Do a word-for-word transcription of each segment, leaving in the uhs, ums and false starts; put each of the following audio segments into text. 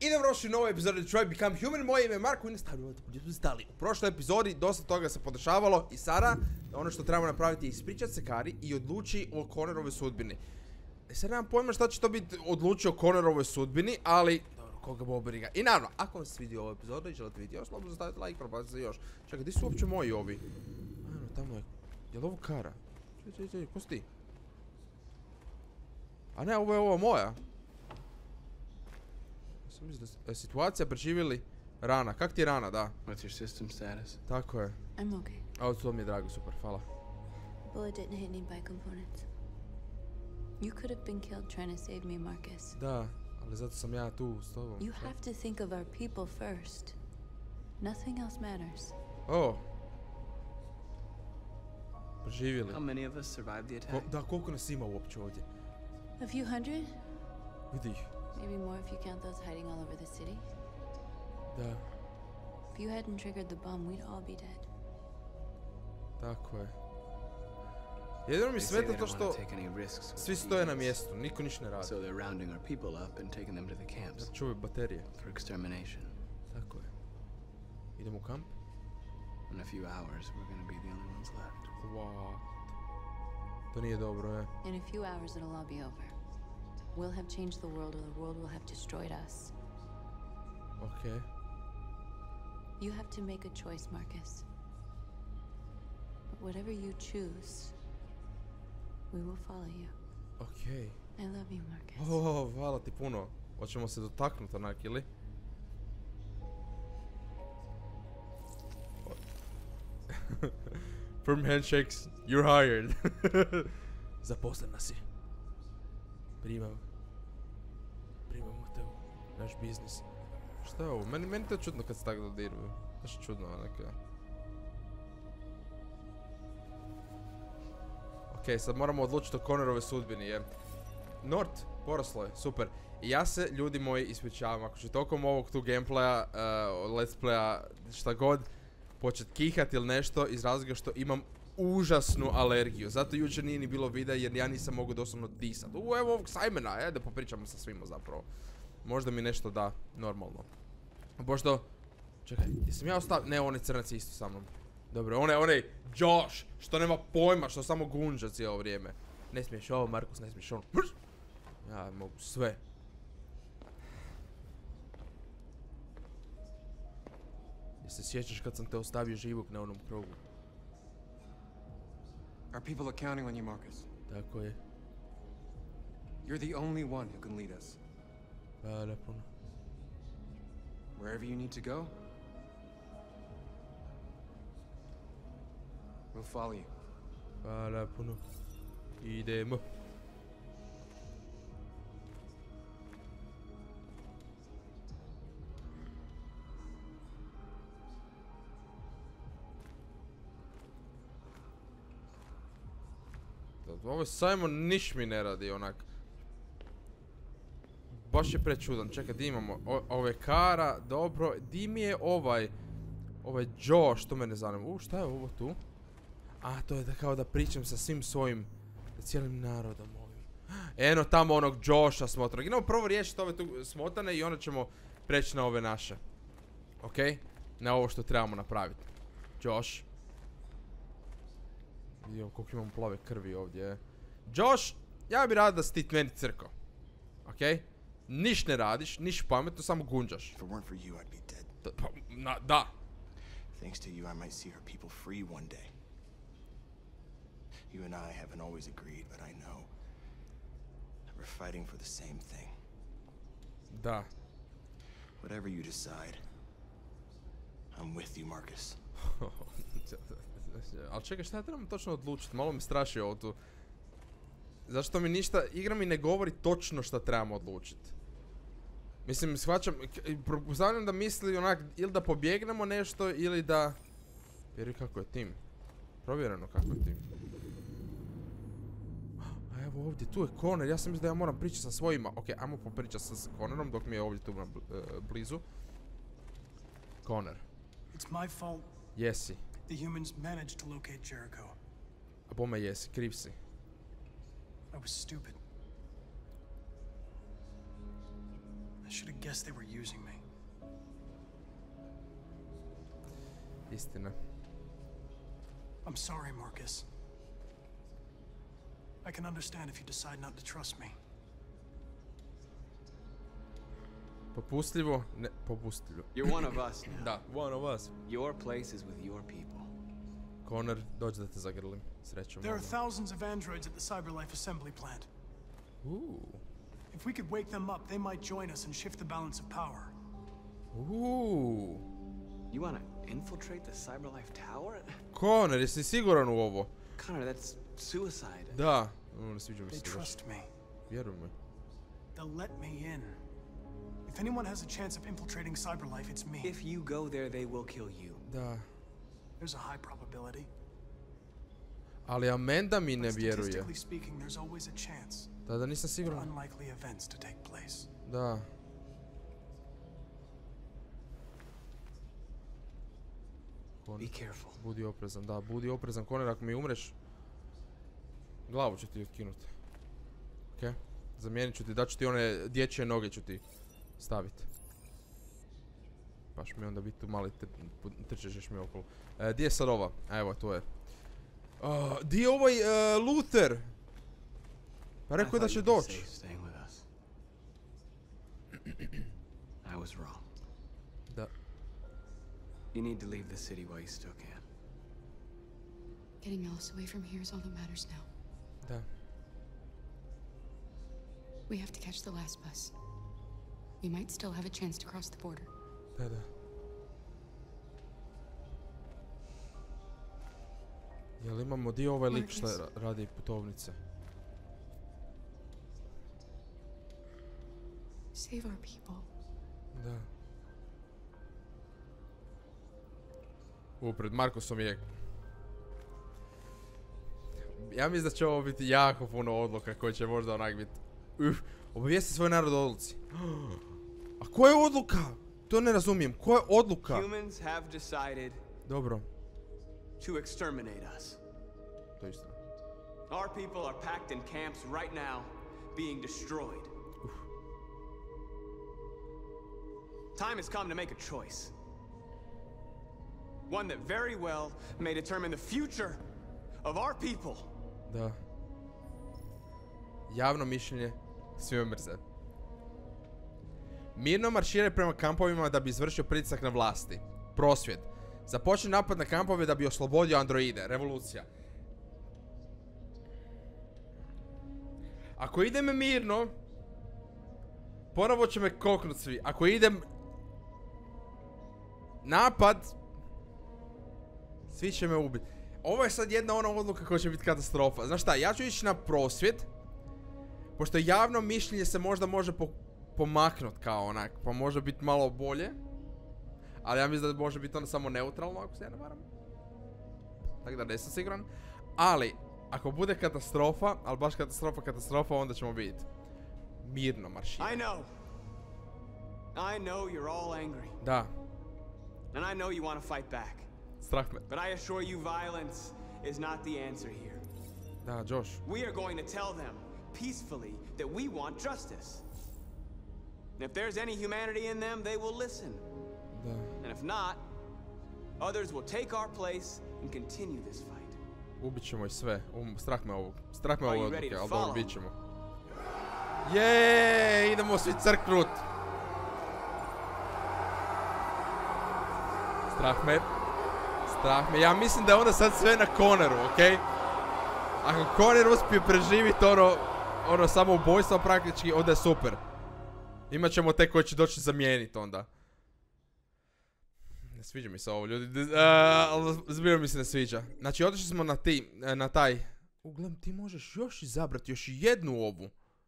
I dobrodošli u novoj epizodi Detroit Become Human. Moje ime je Marko i nastavljamo gdje smo stali. U prošloj epizodi dosta toga se podešavalo i sada ono što trebamo napraviti je ispričati se Kari i odluči o Connorove sudbini. E sad nemam pojma šta će to biti odlučio o Connorovoj sudbini, ali dobro, koga bo briga. I naravno, ako vam se svidio ovu epizodu i želite vidjeti još, slobodno stavite like, propazite se još. Čekaj, gdje su uopće moji ovi? Ano, tamo je. Je li ovo Kara? Čekaj, čekaj, čekaj, ko si ti? A ne, ovo je ova moja. Sam mislim da je situacija preživjeli rana. Kak ti je rana, da? What's your system status? Tako je. I'm okay. A to mi je drago, super, hvala. Bullet didn't hit any bicomponents. You could have been killed trying to save me, Marcus. Da, ali zato sam ja tu s tobom. You have to think of our people first. Nothing else matters. Oh. Preživjeli. How many of us survived the Ko, attack? da, koliko nas ima uopće ovdje? A few hundred? Vidi ih. Maybe more if you count those hiding all over the city. Da, If you hadn't triggered the bomb, we'd all be dead. tako je. Jedino mi They say smeta they to don't što want to take any risks with svi stoje na civilians. mjestu, niko ništa ne radi. So they're rounding our people up and taking them to the camps Da čuvaju baterije. for extermination. Tako je. Idemo u kamp? In a few hours, we're gonna be the only ones left. What? To nije dobro, je. In a few hours, it'll all be over. We'll have changed the world, or the world will have destroyed us. Okej. You have to make a choice, Marcus. But whatever you choose, we will follow you. Okej. I love you, Marcus. Oh, hvala ti puno. Hoćemo se dotaknuti onak, ili? Firm handshakes, you're hired. Zaposlena si. Primam. Primamo te u naš biznis. Šta je ovo? Meni, meni to je čudno kad se tako dodiruju. Baš je čudno, neka. Okej, sad moramo odlučiti o Connorove sudbini, je. Nort, poraslo je, super. I ja se, ljudi moji, ispričavam. Ako ću tokom ovog tu gameplaya, uh, let's playa, šta god, počet kihati ili nešto iz razloga što imam užasnu alergiju. Zato jučer nije ni bilo videa jer ja nisam mogu doslovno disat. U, evo ovog Simona, je, da popričamo sa svima zapravo. Možda mi nešto da, normalno. Pošto, čekaj, jesam ja ostavio, ne, onaj crnac je isto sa mnom. Dobro, onaj, onaj Josh, što nema pojma, što samo gunđa cijelo vrijeme. Ne smiješ ovo, Markus, ne smiješ ono. Ja mogu sve. Jel se sjećaš kad sam te ostavio živog na onom krogu? Our people are counting on you, Marcus. Tako je. You're the only one who can lead us. Hvala puno. Wherever you need to go, we'll follow you. Hvala puno. Idemo. Ovo Simon niš mi ne radi onak. Baš je prečudan. Čekaj, di imamo? O, ovo je Kara, dobro. Di mi je ovaj? Ovaj Joe, što me ne zanima. U, šta je ovo tu? A, to je da kao da pričam sa svim svojim, cijelim narodom ovim. Eno tamo onog Josha smotanog. Idemo prvo riješiti ove tu smotane i onda ćemo preći na ove naše. Okej? Na ovo što trebamo napraviti. Josh. Vidio koliko imamo plave krvi ovdje. Josh, ja bi rad da si ti meni crko. Okej? Niš ne radiš, niš pametno, samo gunđaš. If it weren't for you, I'd be dead. Da, pa, na, da. Thanks to you, I might see her people free one day. You and I haven't always agreed, but I know that we're fighting for the same thing. Da. Whatever you decide, I'm with you, Marcus. Ali čekaj, šta ja trebam točno odlučiti? Malo me straši ovo tu. Zašto mi ništa, igra mi ne govori točno šta trebamo odlučiti. Mislim, shvaćam, pretpostavljam da misli onak, ili da pobjegnemo nešto, ili da... Vjeruj kako je tim. Provjereno kako je tim. A evo ovdje, tu je Connor, ja sam mislio da ja moram pričati sa svojima. Ok, ajmo popričati sa Connorom dok mi je ovdje tu na blizu. Connor. It's my fault. Jesi. The humans managed to locate Jericho. A bome jesi, kriv si. I was stupid. I should have guessed they were using me. Istina. I'm sorry, Marcus. I can understand if you decide not to trust me. Popustljivo? Ne, popustljivo. You're one of us now. Da, one of us. Your place is with your people. Connor, dođi da te zagrlim. Srećom. There are thousands of androids at the Cyberlife assembly plant. Ooh. If we could wake them up, they might join us and shift the balance of power. Ooh. You want to infiltrate the Cyberlife tower? Connor, jesi siguran u ovo? Connor, that's suicide. Da. No, ne sviđa mi They se baš. trust me. Vjeruj mi. They'll let me in. If anyone has a chance of infiltrating Cyberlife, it's me. If you go there, they will kill you. Da. There's a high probability. Ali Amanda mi ne But vjeruje. statistically speaking, there's always a chance Da, da nisam for siguran. unlikely events to take place. Da. Connor, Be careful. budi oprezan, da, budi oprezan. Connor, ako mi umreš, glavu ću ti otkinut. Ok? Zamijenit ću ti, daću ti one dječje noge ću ti stavit. Baš mi onda biti tu mali trčeš mi okolo. E, di je sad ova? Evo, tu je. Uh, di je ovaj uh, Luther? Pa rekao je da će doći. I was wrong. Da. You need to leave the city while you still can. Getting Alice away from here is all that matters now. Da. We have to catch the last bus. We might still have a chance to cross the border. Da, da. Jel imamo dio ovaj lik šta ra- radi putovnice? Save our people. Da. U, pred Markusom je... Ja mislim da će ovo biti jako puno odluka koje će možda onak biti... Uf, obavijesti svoj narod o odluci. A koja je odluka? To ne razumijem. Koja je odluka? Humans have decided Dobro, to exterminate us. to je istina. Our people are packed in camps right now, being destroyed. Time has come to make a choice. One that very well may determine the future of our people. Da. Javno mišljenje svi me mrze. Mirno marširaj prema kampovima da bi izvršio pritisak na vlasti. Prosvjed. Započni napad na kampove da bi oslobodio androide. Revolucija. Ako idem mirno, ponovo će me koknut svi. Ako idem napad, svi će me ubiti. Ovo je sad jedna ona odluka koja će biti katastrofa. Znaš šta, ja ću ići na prosvjed, pošto javno mišljenje se možda može po pomaknut kao onak, pa može biti malo bolje. Ali ja mislim da može biti ono samo neutralno, ako se ja ne varam. Tako da nisam siguran. Ali, ako bude katastrofa, ali baš katastrofa, katastrofa, onda ćemo vidjeti. Mirno marširati. I know. I know you're all angry. Da, And I know you want to fight back. strah me. But I assure you violence is not the answer here. Da, Josh. We are going to tell them peacefully that we want justice. And if there's any humanity in them, they will listen. Da. And if not, others will take our place and continue this fight. Ubit ćemo ih sve. Um, strah me ovog. Strah me Are ovog you ready odluke, to ali dobro, follow? bit ćemo. Jeee, idemo svi crknut. Strah me. Strah me. Ja mislim da je onda sad sve na Connoru, okej? Okay? Ako Connor uspije preživjeti ono, ono samo ubojstvo praktički, onda je super. Imat ćemo te koji će doći zamijeniti onda. Ne sviđa mi se ovo, ljudi. Uh, ali zbilja mi se ne sviđa. Znači, otišli smo na, ti, na taj... Uglavnom, ti možeš još izabrati još jednu ovu.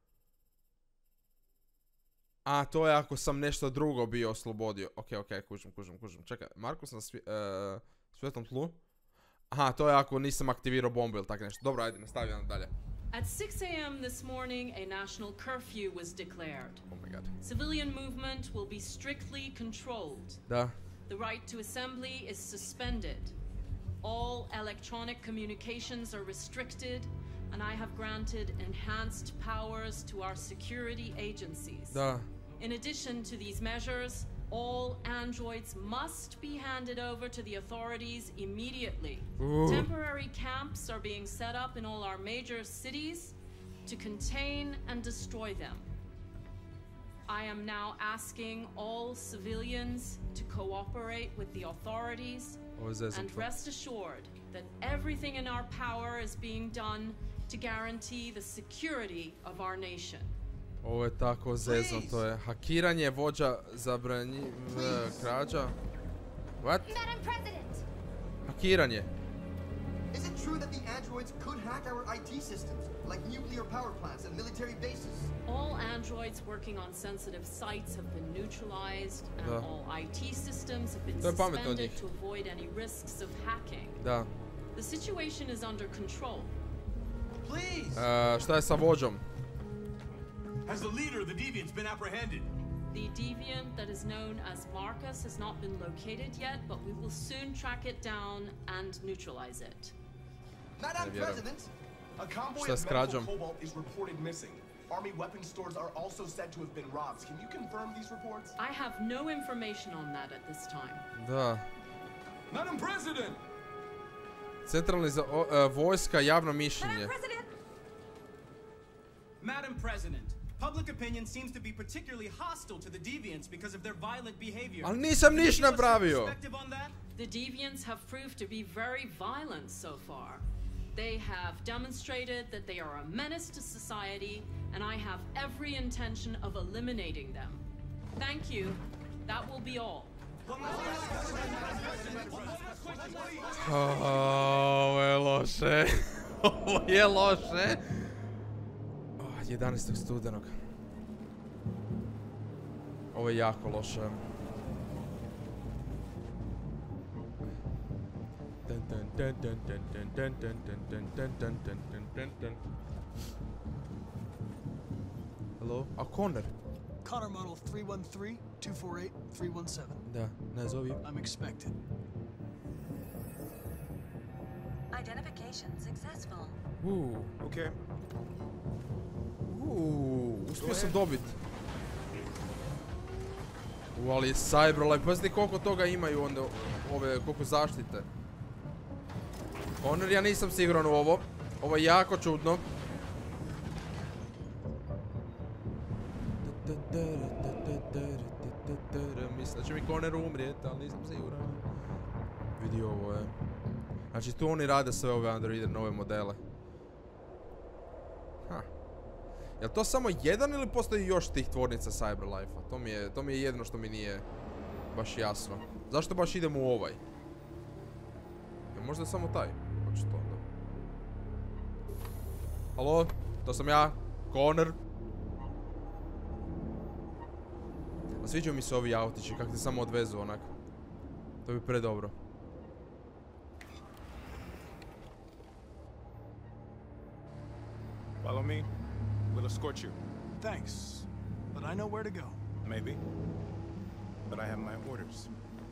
A, to je ako sam nešto drugo bio oslobodio. Ok, ok, kužim, kužim, kužim. Čekaj, Markus na svi, uh, svetom tlu? Aha, to je ako nisam aktivirao bombu ili tako nešto. Dobro, ajde, nastavljam dalje. At six a m this morning, a national curfew was declared. Oh my god. Civilian movement will be strictly controlled. Da. The right to assembly is suspended. All electronic communications are restricted, and I have granted enhanced powers to our security agencies. Da. In addition to these measures, all androids must be handed over to the authorities immediately. Ooh. Temporary camps are being set up in all our major cities to contain and destroy them. I am now asking all civilians to cooperate with the authorities and rest assured that everything in our power is being done to guarantee the security of our nation. Ovo je tako zezno, to je hakiranje, vođa zabranji... krađa. What? Madam President! Hakiranje. Is it true that the androids could hack our I T systems, like nuclear power plants and military bases? All androids working on sensitive sites have been neutralized, and Da. all I T systems have been To je pametno od njih. suspended to avoid any risks of hacking. Da. The situation is under control. Please! Uh, šta je sa vođom? Has the leader of the Deviants been apprehended? The deviant that is known as Marcus has not been located yet, but we will soon track it down and neutralize it. Madam President! A convoy Šta of s medical krađom? cobalt is reported missing. Army weapon stores are also said to have been robbed. Can you confirm these reports? I have no information on that at this time. Da. Madam President! Centralni za o, uh, vojska, javno mišljenje. Madam President, public opinion seems to be particularly hostile to the Deviants because of their violent behavior. Ali nisam Can you niš give us your napravio. perspective on that? The deviants have proved to be very violent so far. They have demonstrated that they are a menace to society, and I have every intention of eliminating them. Thank you. That will be all. Ovo je loše. Ovo je loše. Oh, jedanaestog studenog. Ovo je jako loše. Hello? A Connor? Connor model three one three, two four eight, three one seven. Da, ne zovi. I'm expected. Identification successful. Uuu. Okay. Uuu, uspio sam dobit. U, ali Cyberlife, pazite koliko toga imaju onda ove, koliko zaštite. Honor, ja nisam siguran u ovo. Ovo je jako čudno. Mislim da će mi Connor umrijet, ali nisam siguran. Vidi ovo je. Znači tu oni rade sve ove androide, nove modele. Ha. Jel to samo jedan ili postoji još tih tvornica Cyberlife-a? To mi je, to mi je jedno što mi nije baš jasno. Zašto baš idemo u ovaj? Ja, možda je samo taj. Očito onda. Halo? To sam ja, Connor. A sviđaju mi se ovi autići, kak te samo odvezu onak. To bi predobro. Follow me. We'll escort you. Thanks, but I know where to go. Maybe. But I have my orders.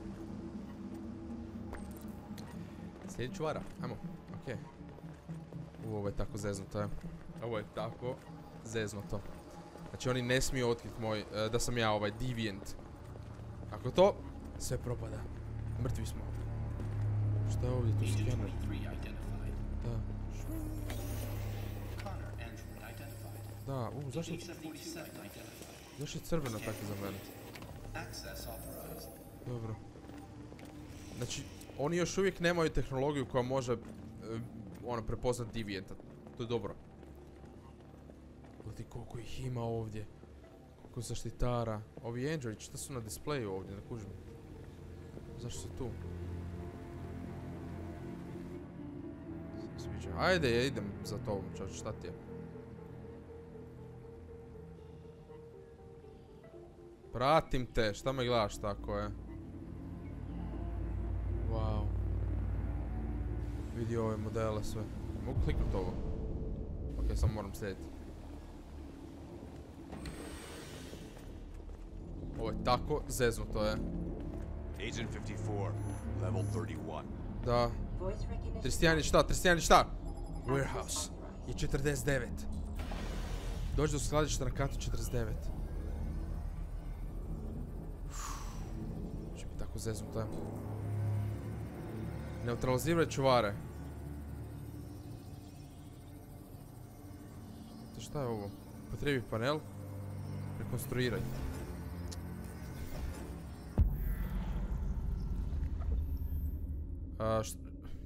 Sljedeću vara, ajmo, okej. U, ovo je tako zeznuto, je. Ovo je tako zeznuto. Znači oni ne smiju otkriti moj, uh, da sam ja ovaj deviant. Ako to, sve propada. Mrtvi smo. Šta je ovdje tu skener? Da. Da, u, zašto... Zašto je crveno tako za mene? Dobro. Znači, oni još uvijek nemaju tehnologiju koja može uh, ono, prepoznat Devianta. To je dobro. Gledaj koliko ih ima ovdje. Koliko zaštitara. Ovi Android, šta su na displeju ovdje, ne kužim. Zašto su tu? Sviđa. Ajde, ja idem za tobom, čač, šta ti je? Pratim te, šta me gledaš tako je? Wow. Vidi ove modele sve. Mogu kliknut ovo? Ok, samo moram slijediti. Ovo je tako zeznuto je. Agent fifty-four, level thirty-one. Da. trideset jedan i šta? trideset jedan i šta? Warehouse je četrdeset devet. Dođi do skladišta na katu četrdeset devet. Jako zeznuto je. Neutraliziraj čuvare. To šta je ovo? Potrebi panel. Rekonstruiraj. A, št...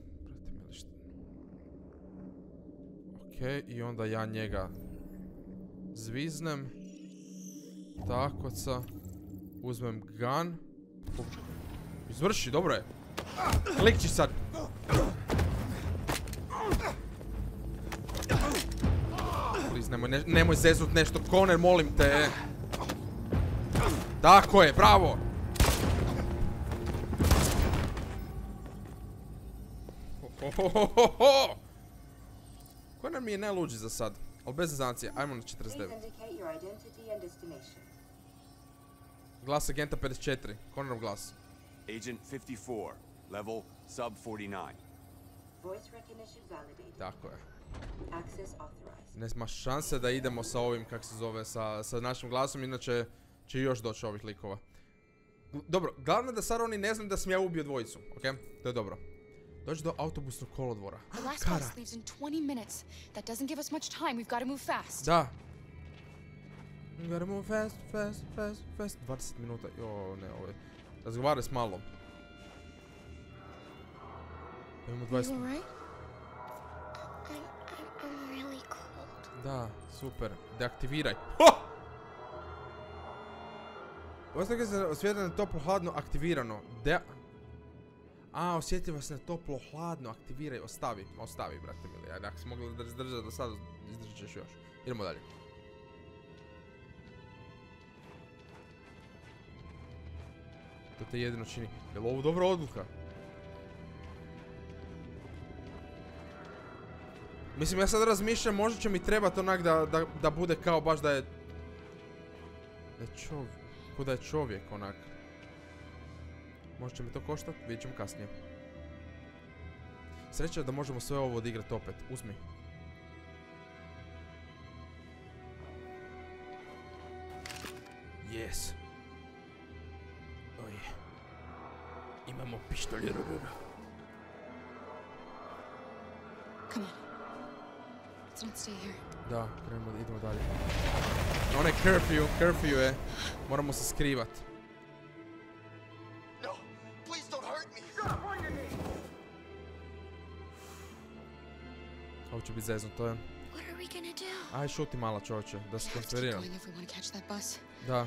Okej, i onda ja njega zviznem. Takoca. Uzmem gun. Izvrši, dobro je. Klikći sad. Please, nemoj, ne, nemoj zeznut nešto, Connor, molim te. Tako je, bravo. Hohohoho. Connor mi je najluđi za sad, ali bez zezancije, ajmo na četrdeset devet. Glas agenta pedeset četiri, Connorov glas. Agent fifty-four, level sub forty-nine. Voice recognition validated. Tako je. Access authorized. Nema šanse da idemo sa ovim, kak se zove, sa, sa našim glasom, inače će još doći ovih likova. Dobro, glavno da sad oni ne znaju da sam ja ubio dvojicu, okej? Okay? To je dobro. Dođi do autobusnog kolodvora. The last bus leaves in twenty minutes. That doesn't give us much time. We've got to move fast. Da. We gotta move fast, fast, fast, fast. dvadeset minuta. Jo, ne, ovo je. Razgovaraj s malom. Imamo dvadeset. You alright? I, I, I'm really cold. Da, super. Deaktiviraj. Ho! Postoje se osvjetljeno toplo hladno aktivirano. De... A, osjetljiva se na toplo hladno aktiviraj. Ostavi, ostavi, brate mili. Ajde, ako si mogli izdržati do sada, izdržat ćeš još. Idemo dalje. To te jedino čini. Je li ovo dobra odluka? Mislim, ja sad razmišljam, možda će mi trebati onak da, da, da bude kao baš da je... Da je čovjek, ko da je čovjek onak. Možda će mi to koštati, vidjet ćemo kasnije. Sreća je da možemo sve ovo odigrati opet, uzmi. Yes. Oj. Imamo pištolj. Come on. Let's not stay here. Da, krenemo, idemo dalje. Onaj curfew, curfew je. Moramo se skrivat. No, please don't hurt me. Stop on your knees. Ovo će biti zeznuto, je. What are we gonna do? Aj, šuti mala čovječe, da se transferiram. Going if we want to catch that bus. Da.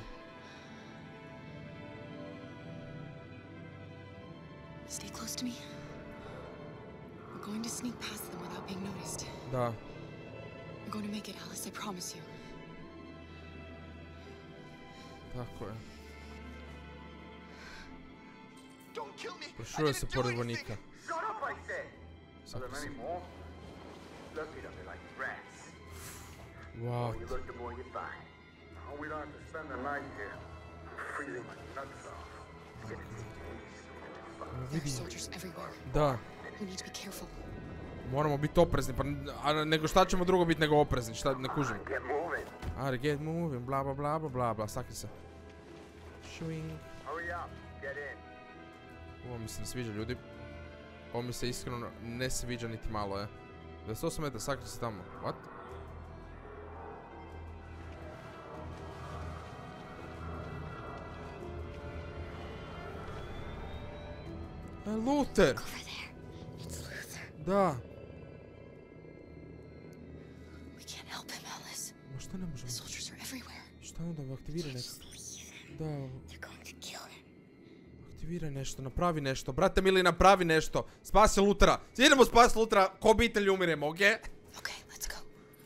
Stay close to me. We're going to sneak past them without being noticed. Da. We're going to make it, Alice, I promise you. Tako je. Don't kill me. Prošuje se pored vojnika. Shut up, I said. Are there many more? Look at them, they're like rats. Wow. You look the more you find. Oh, we don't have to spend the night here. Freezing my nuts off. There are soldiers everywhere. Da. We need to be careful. Moramo biti oprezni, pa a nego šta ćemo drugo biti nego oprezni, šta ne kužim. Get moving. Ajde, get moving, bla bla bla bla bla, sakri se. Shwing. Hurry up, get in. Ovo mi se ne sviđa, ljudi. Ovo mi se iskreno ne sviđa niti malo, je. dvadeset osam metara, sakri se tamo. What? E, Luther! Da. We can't help him, Alice. Ma šta ne možemo? The soldiers are everywhere. Šta onda aktiviraj nešto? Da. They're going to kill him. Aktiviraj nešto, napravi nešto. Brate mili, napravi nešto. Spasi Luthera. Idemo spasi Luthera, ko obitelj umiremo, okej? Okay? Okay, let's go.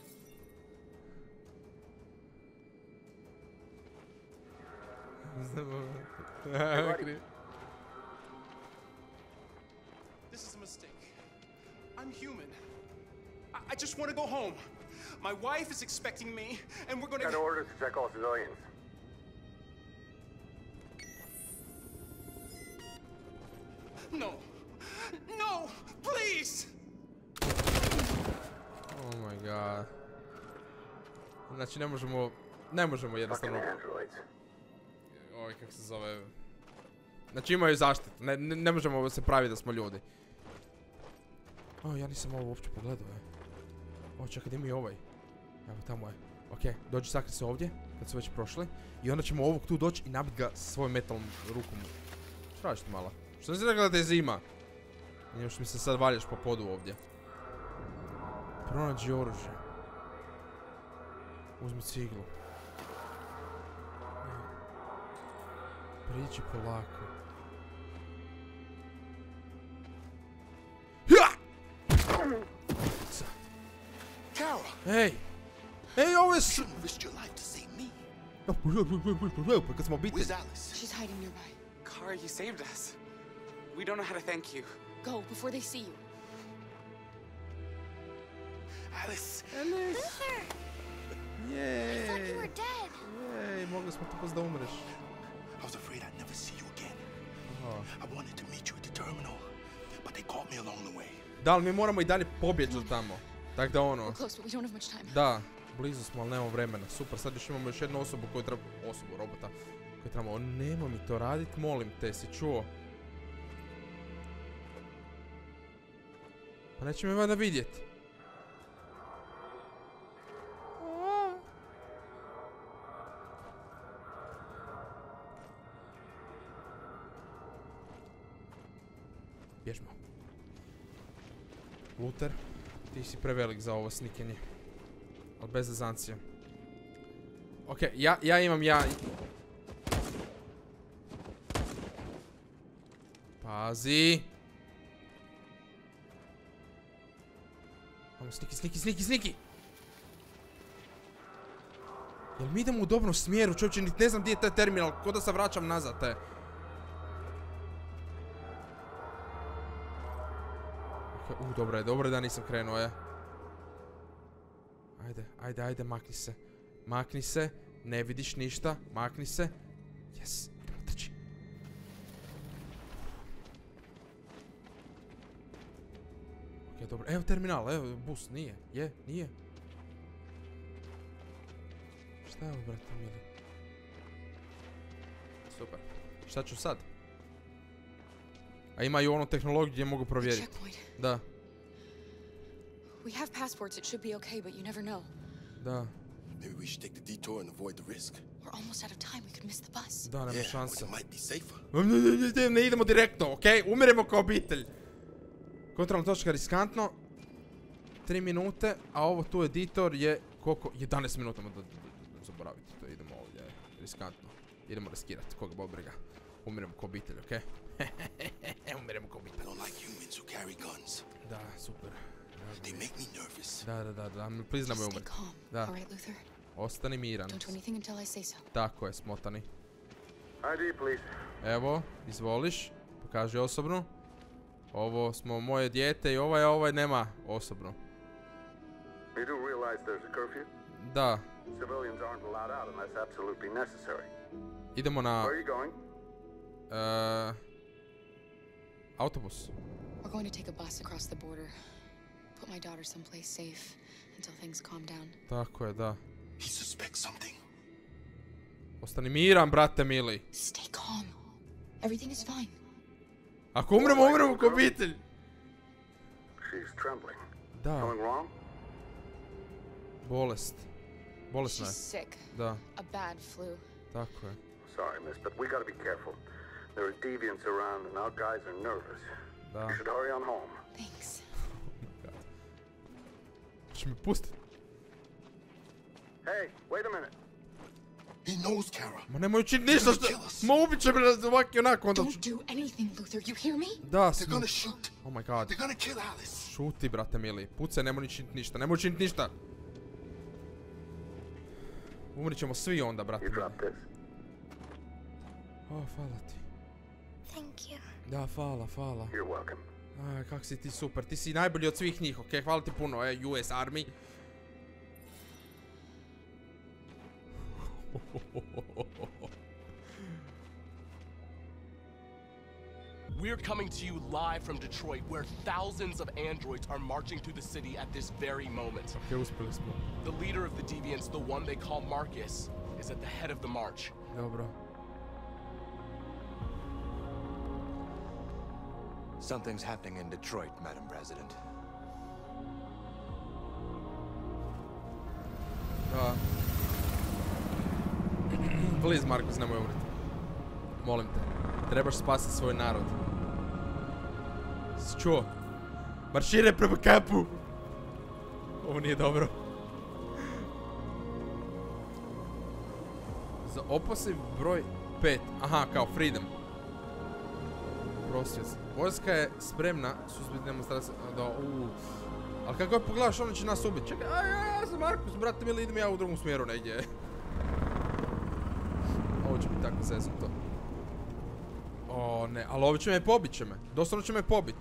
This is a mistake. I'm human. I, I just want to go home. My wife is expecting me, and we're gonna- Got orders to check all civilians. No. No! Please! Oh my god. Znači ne možemo, ne možemo jednostavno... Oj, kako se zove... Znači imaju zaštitu, ne, ne, ne možemo se praviti da smo ljudi. O, ja nisam ovo uopće pogledao, je. O, čekaj, gdje mi je ovaj? Evo, tamo je. Okej, okay, dođi sakri se ovdje, kad su već prošli. I onda ćemo ovog tu doći i nabiti ga svojom metalnom rukom. Što radiš ti mala? Što nisi rekla da je zima? I još mi se sad valjaš po podu ovdje. Pronađi oružje. Uzmi ciglu. Priđi polako. Ej! Ej, ovo je s... Pa kad smo obitelj. She's hiding nearby. Kara, you saved us. We don't know how to thank you. Go before they see you. Alice. Alice. Luther! Yay. I thought you were dead. Ej, mogli smo tu da umreš. I was afraid I'd never see you again. Aha. I wanted to meet you at the terminal, but they caught me along the way. Da, ali mi moramo i dalje pobjeći od tamo. Tak da ono... We're close, but we don't have much time. Da, blizu smo, ali nemamo vremena. Super, sad još imamo još jednu osobu koju treba... Osobu, robota. Koju trebamo... O, nema mi to radit, molim te, si čuo? Pa neće me vada vidjet. Bježmo. Luther, ti si prevelik za ovo snikenje. Ali bez zezancije. Okej, okay, ja, ja imam ja... Pazi. Ajmo, sniki, sniki, sniki, sniki! Jel mi idemo u dobrom smjeru, čovječe, niti ne znam gdje je taj terminal, ko da se vraćam nazad, te. U, uh, dobro je, dobro je da nisam krenuo, je. Ajde, ajde, ajde, makni se. Makni se, ne vidiš ništa, makni se. Yes, idemo trči. Ok, dobro, evo terminal, evo bus, nije, je, nije. Šta je ovo, brate, mili? Super, šta ću sad? A imaju onu tehnologiju gdje mogu provjeriti. Da. We have passports, it should be okay, but you never know. Da. Maybe we should take the detour and avoid the risk. We're almost out of time, we could miss the bus. Da, nema šanse. It might be safer. Ne, ne idemo direktno, okej? Okay? Umiremo kao obitelj. Kontrolna točka riskantno. Tri minute, a ovo tu editor je koliko? jedanaest minuta, da, da, da, da zaboraviti to, idemo ovdje, riskantno. Idemo riskirati, koga bo briga. Umiremo kao obitelj, okej? Okay? Umiremo kao obitelj. I don't like humans who carry guns. Da, super. They make me nervous. Da, da, da, da, please nam je umri. Da. Ostani miran. Don't do anything until I say so. Tako je, smotani. I D, please. Evo, izvoliš, pokaži osobnu. Ovo smo moje dijete i ovaj, ovaj nema osobnu. You do realize there's a curfew? Da. Civilians aren't allowed out unless absolutely necessary. Idemo na... Where are you going? Uh, autobus. We're going to take a bus across the border. Put my daughter someplace safe until things calm down. Tako je, da. He suspects something. Ostani miran, brate mili. Stay calm. Everything is fine. Ako umremo, umremo ko obitelj. She's trembling. Da. Something wrong? Bolest. Bolesna je. She's sick. Da. A bad flu. Tako je. Sorry, miss, but we gotta be careful. There are deviants around and our guys are nervous. Da. You should hurry on home. Thanks. Hoćeš mi pustit? Hey, wait a minute. He knows Kara. Ma nemoj učiniti ništa što... Ma ubit će me ovak i onako onda... Don't do anything, Luther, you hear me? Da, They're gonna shoot. Oh my god. They're gonna kill Alice. Šuti, brate mili. Pucaj, nemoj učiniti ništa, nemoj učiniti ništa. Umrit ćemo svi onda, brate mili. Oh, hvala ti. Thank you. Da, hvala, hvala. You're welcome. Aj, kak si ti super, ti si najbolji od svih njih, okej, okay? Hvala ti puno, e, U S Army. We're coming to you live from Detroit, where thousands of androids are marching through the city at this very moment. Okay, uspjeli smo. The leader of the deviants, the one they call Marcus, is at the head of the march. Dobro. Something's happening in Detroit, Madam President. Da. Please, Markus, nemoj umreti. Molim te. Trebaš spasiti svoj narod. Si čuo? Marširaj prema kampu! Ovo nije dobro. Za opoziv broj pet. Aha, kao Freedom. Prosvjed. Vojska je spremna suzbiti demonstracije. Da, uuu. Ali kako je pogledaš, ono će nas ubiti. Čekaj, aj, aj, ja sam Markus, brate mili, idem ja u drugom smjeru negdje. Ovo će biti tako zeznuto. O ne, ali ovo će me pobit će me. Doslovno će me pobit.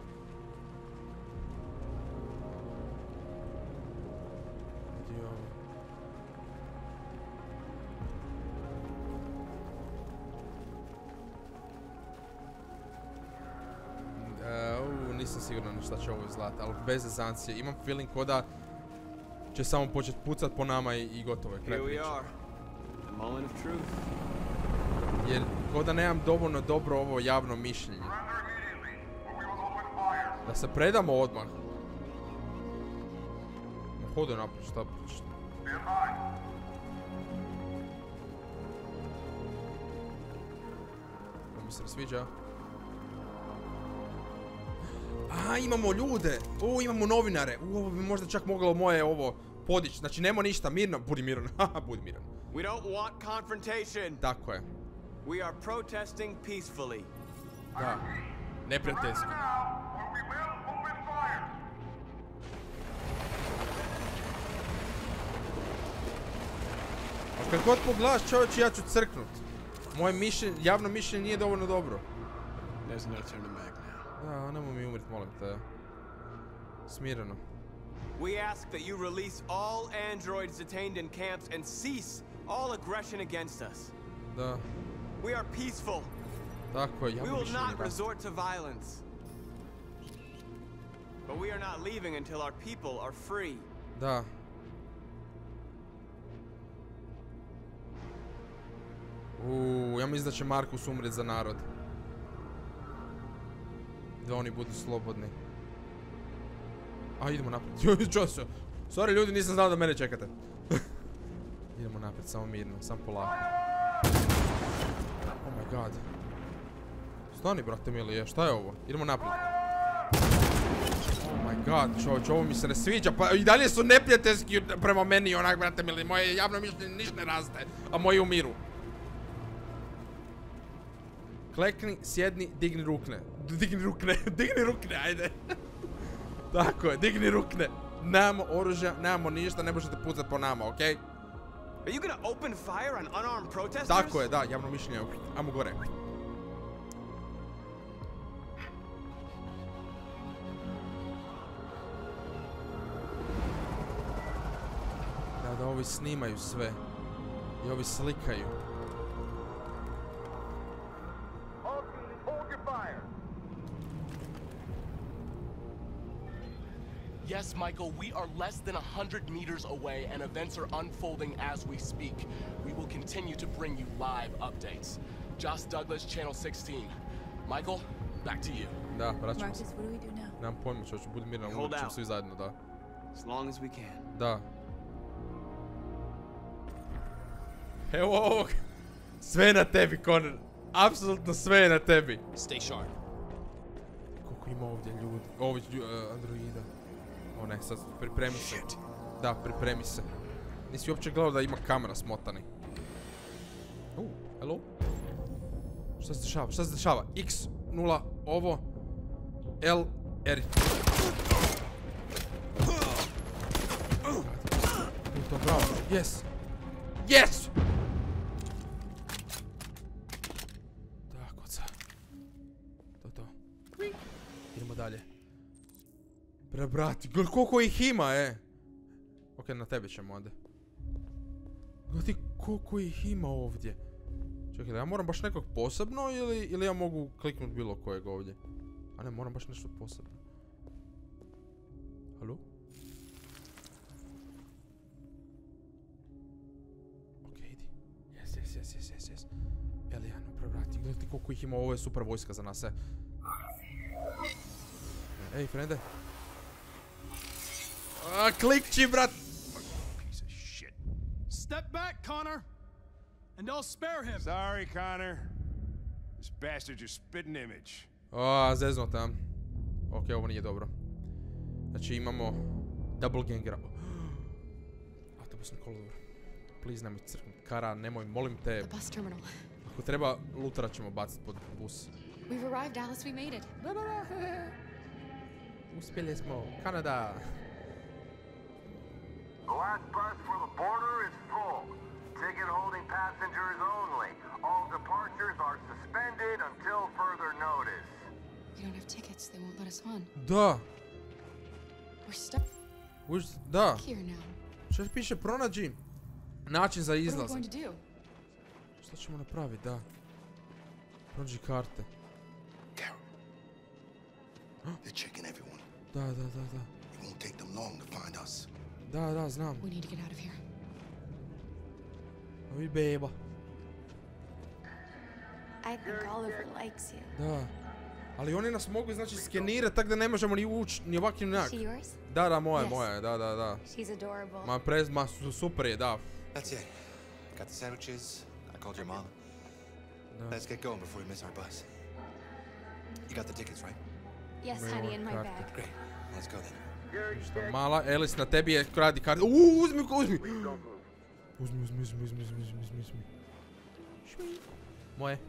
Uh, nisam siguran na šta će ovo izgledati, ali bez zezancije. Imam feeling ko da će samo početi pucat po nama i, i gotovo je kraj priče. Jer ko da nemam dovoljno dobro ovo javno mišljenje. Da se predamo odmah. Hodu naprijed, šta pričati. Ovo mi se ne sviđa. Aha, imamo ljude. O, imamo novinare. U, ovo bi možda čak moglo moje ovo podići. Znači, nema ništa. Mirno. Budi miran. Haha, budi miran. We don't want confrontation. Tako je. We are protesting peacefully. Da. Neprijateljski. A kad god pogledaš, čovječ, ja ću crknut. Moje mišljenje, javno mišljenje nije dovoljno dobro. There's no turning back now. Da, nemoj mi umrit, molim te. Smireno. We ask that you release all androids detained in camps and cease all aggression against us. Da. We are peaceful. Tako je, We javno will mišljenje. not resort to violence. But we are not leaving until our people are free. Da. Uuu, ja mislim da će Markus umret za narod. Da oni budu slobodni. A, idemo naprijed. Joj, čo se? Sorry ljudi, nisam znao da mene čekate. Idemo naprijed, samo mirno, samo polako. Oh my god. Stani, brate mili, šta je ovo? Idemo naprijed. Oh my god, čovječ, ovo mi se ne sviđa, pa i dalje su neprijateljski prema meni, onak, brate mili, moje javno mišljenje ništa ne raste, a moji umiru. Klekni, sjedni, digni rukne. Digni rukne, digni rukne, ajde. Tako je, digni rukne. Nemamo oružja, nemamo ništa, ne možete pucati po nama, okej? Okay? Are you gonna open fire on unarmed protesters? Tako je, da, javno mišljenje. Ajmo gore. Da, da ovi snimaju sve. I ovi slikaju. Yes, Michael, we are less than a hundred meters away and events are unfolding as we speak. We will continue to bring you live updates. Josh Douglas, Channel sixteen. Michael, back to you. Da, vraćamo Markus, se. what do we do now? Nemam pojma što ću, budi mirno, Hold umrit ćemo out. svi zajedno, da. As long as we can. Da. Evo ovog. Sve je na tebi, Connor. Apsolutno sve je na tebi. Stay sharp. Koliko ima ovdje ljudi. Ovdje uh, androida. O ne, sad pripremi se. Da, pripremi se. Nisi uopće gledao da ima kamera smotani. Uh, hello? Šta se dešava? Šta se dešava? X, nula, ovo. L, R. To bravo. Yes. Yes! Tako sad. To to. Idemo dalje. Prebrati, gledaj koliko ih ima, e. Ok, na tebe ćemo onda. Gledaj koliko ih ima ovdje. Čekaj, da ja moram baš nekog posebno ili, ili ja mogu kliknut bilo kojeg ovdje? A ne, moram baš nešto posebno. Halo? Ok, idi. Yes, yes, yes, yes, yes, yes. Elijano, prebrati, gledaj koliko ih ima, ovo je super vojska za nas, e. Ej, frende. A, klikči, brat! Piece of shit. Step back, Connor, and I'll spare him. Sorry, Connor. This bastard's your spitting image. O, zezno tam. Ok, ovo nije dobro. Znači imamo double gangera. Autobusni kolodvor. Please, nemoj crknut. Kara, nemoj, molim te. The bus terminal. Ako treba, lutera ćemo baciti pod bus. We've arrived, Alice. We made it. Uspjeli smo. Kanada. The last bus for the border is full. Ticket holding passengers only. All departures are suspended until further notice. We don't have tickets. They won't let us on. Da. We're stuck Uš, da. here now. Što piše, pronađi način za What are we izlaz. going to do? Šta ćemo napraviti, da. Pronađi karte. They're checking everyone. Da, da, da, da. It won't take them long to find us. Da, da, znam. We need to get out of here. Ovi beba. I think Oliver likes you. Da. Ali oni nas mogu, znači, skenirati tak da ne možemo ni ući, ni ovak, ni onak. Is she yours? Da, da, moja, Yes. moja je, da, da, da. She's adorable. Ma, prez, ma, su, super je, da. That's it. Got the sandwiches. I called your mom. Da. Let's get going before we miss our bus. You got the tickets, right? Yes, Imaju honey, in my karte. bag. Great. Let's go then. Šta, mala, Alice, na tebi je kradi karte. Uuu, uzmi, uzmi! Uzmi, uzmi, uzmi, uzmi, uzmi, uzmi, uzmi, uzmi. Šmi. Moje.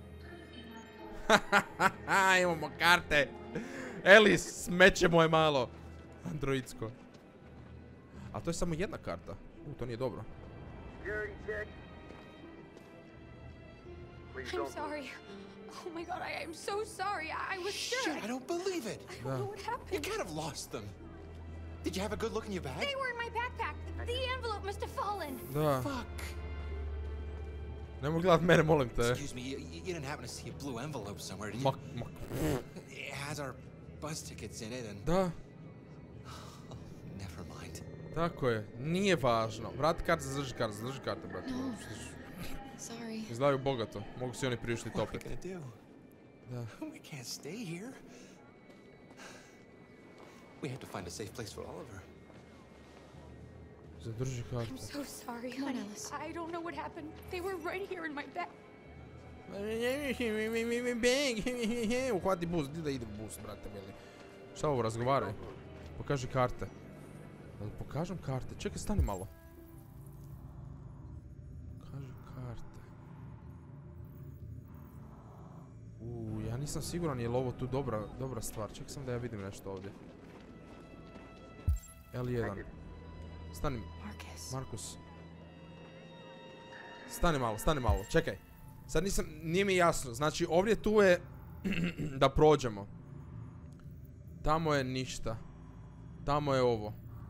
Hahaha, imamo karte. Alice, smeće moje malo. Androidsko. A to je samo jedna karta. U, to nije dobro. I'm sorry. Oh my god, I am so sorry. I, I was sure. Shit, I don't believe it. I don't know what happened. You can't have lost them. Did you have a good look in your bag? They were in my backpack. The, the envelope must have fallen. Da. Fuck. Nemoj gledat mene, molim te. Excuse me, you, you didn't happen to see a blue envelope somewhere, did you? Mak, mak. It has our bus tickets in it and... Da. Never mind. Tako je, nije važno. Vrati karte, zadrži karte, zadrži karte, brate. No. Sorry. Izgledaju bogato, mogu si oni priuštiti What are opet. we gonna do? Da. We can't stay here. We have to find a safe place for Oliver. Zadrži karte. I'm so sorry, Come on, honey. Alice. I don't know what happened. They were right here in my bag. Uhvati bus, gdje da ide bus, brate mili. Šta ovo, razgovaraj? Pokaži karte. Da pokažem karte, čekaj, stani malo. Pokaži karte. Uuu, ja nisam siguran je li ovo tu dobra, dobra stvar. Čekaj sam da ja vidim nešto ovdje. L jedan. Stani. Marcus. Markus. Stani malo, stani malo, čekaj. Sad nisam, nije mi jasno. Znači ovdje tu je da prođemo. Tamo je ništa. Tamo je ovo.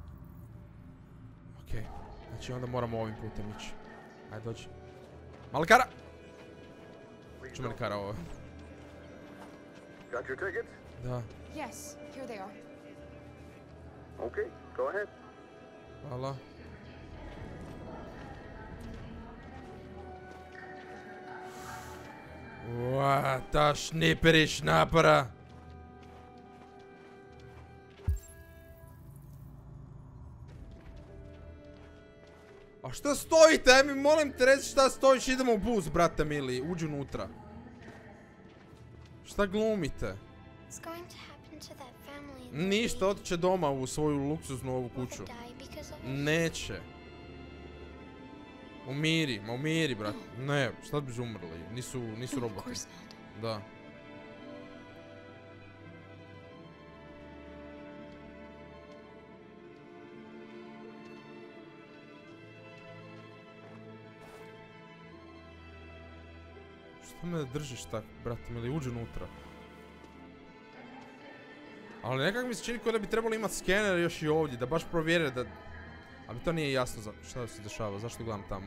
Okej. Okay. Znači onda moramo ovim putem ići. Ajde dođi. Malo Kara! Ču meni Kara ovo. Got your tickets? Da. Yes, here they are. Okay, go ahead. Hvala. Ua, ta šniperiš napora. A šta stojite? Aj mi molim te reći šta stojiš, idemo u bus, brate mili, uđi unutra. Šta glumite? What's going to happen to that family? in the Ništa, otiće doma u svoju luksuznu ovu kuću. die because of us? Neće. Umiri, ma umiri, brat. Ne, šta bi umrli? Nisu, nisu No, of roboti. course not. Da. Šta me držiš tak, brate mili, uđi unutra. Ali nekak mi se čini kao da bi trebalo imati skener još i ovdje, da baš provjere da... Ali to nije jasno za... šta se dešava, zašto gledam tamo.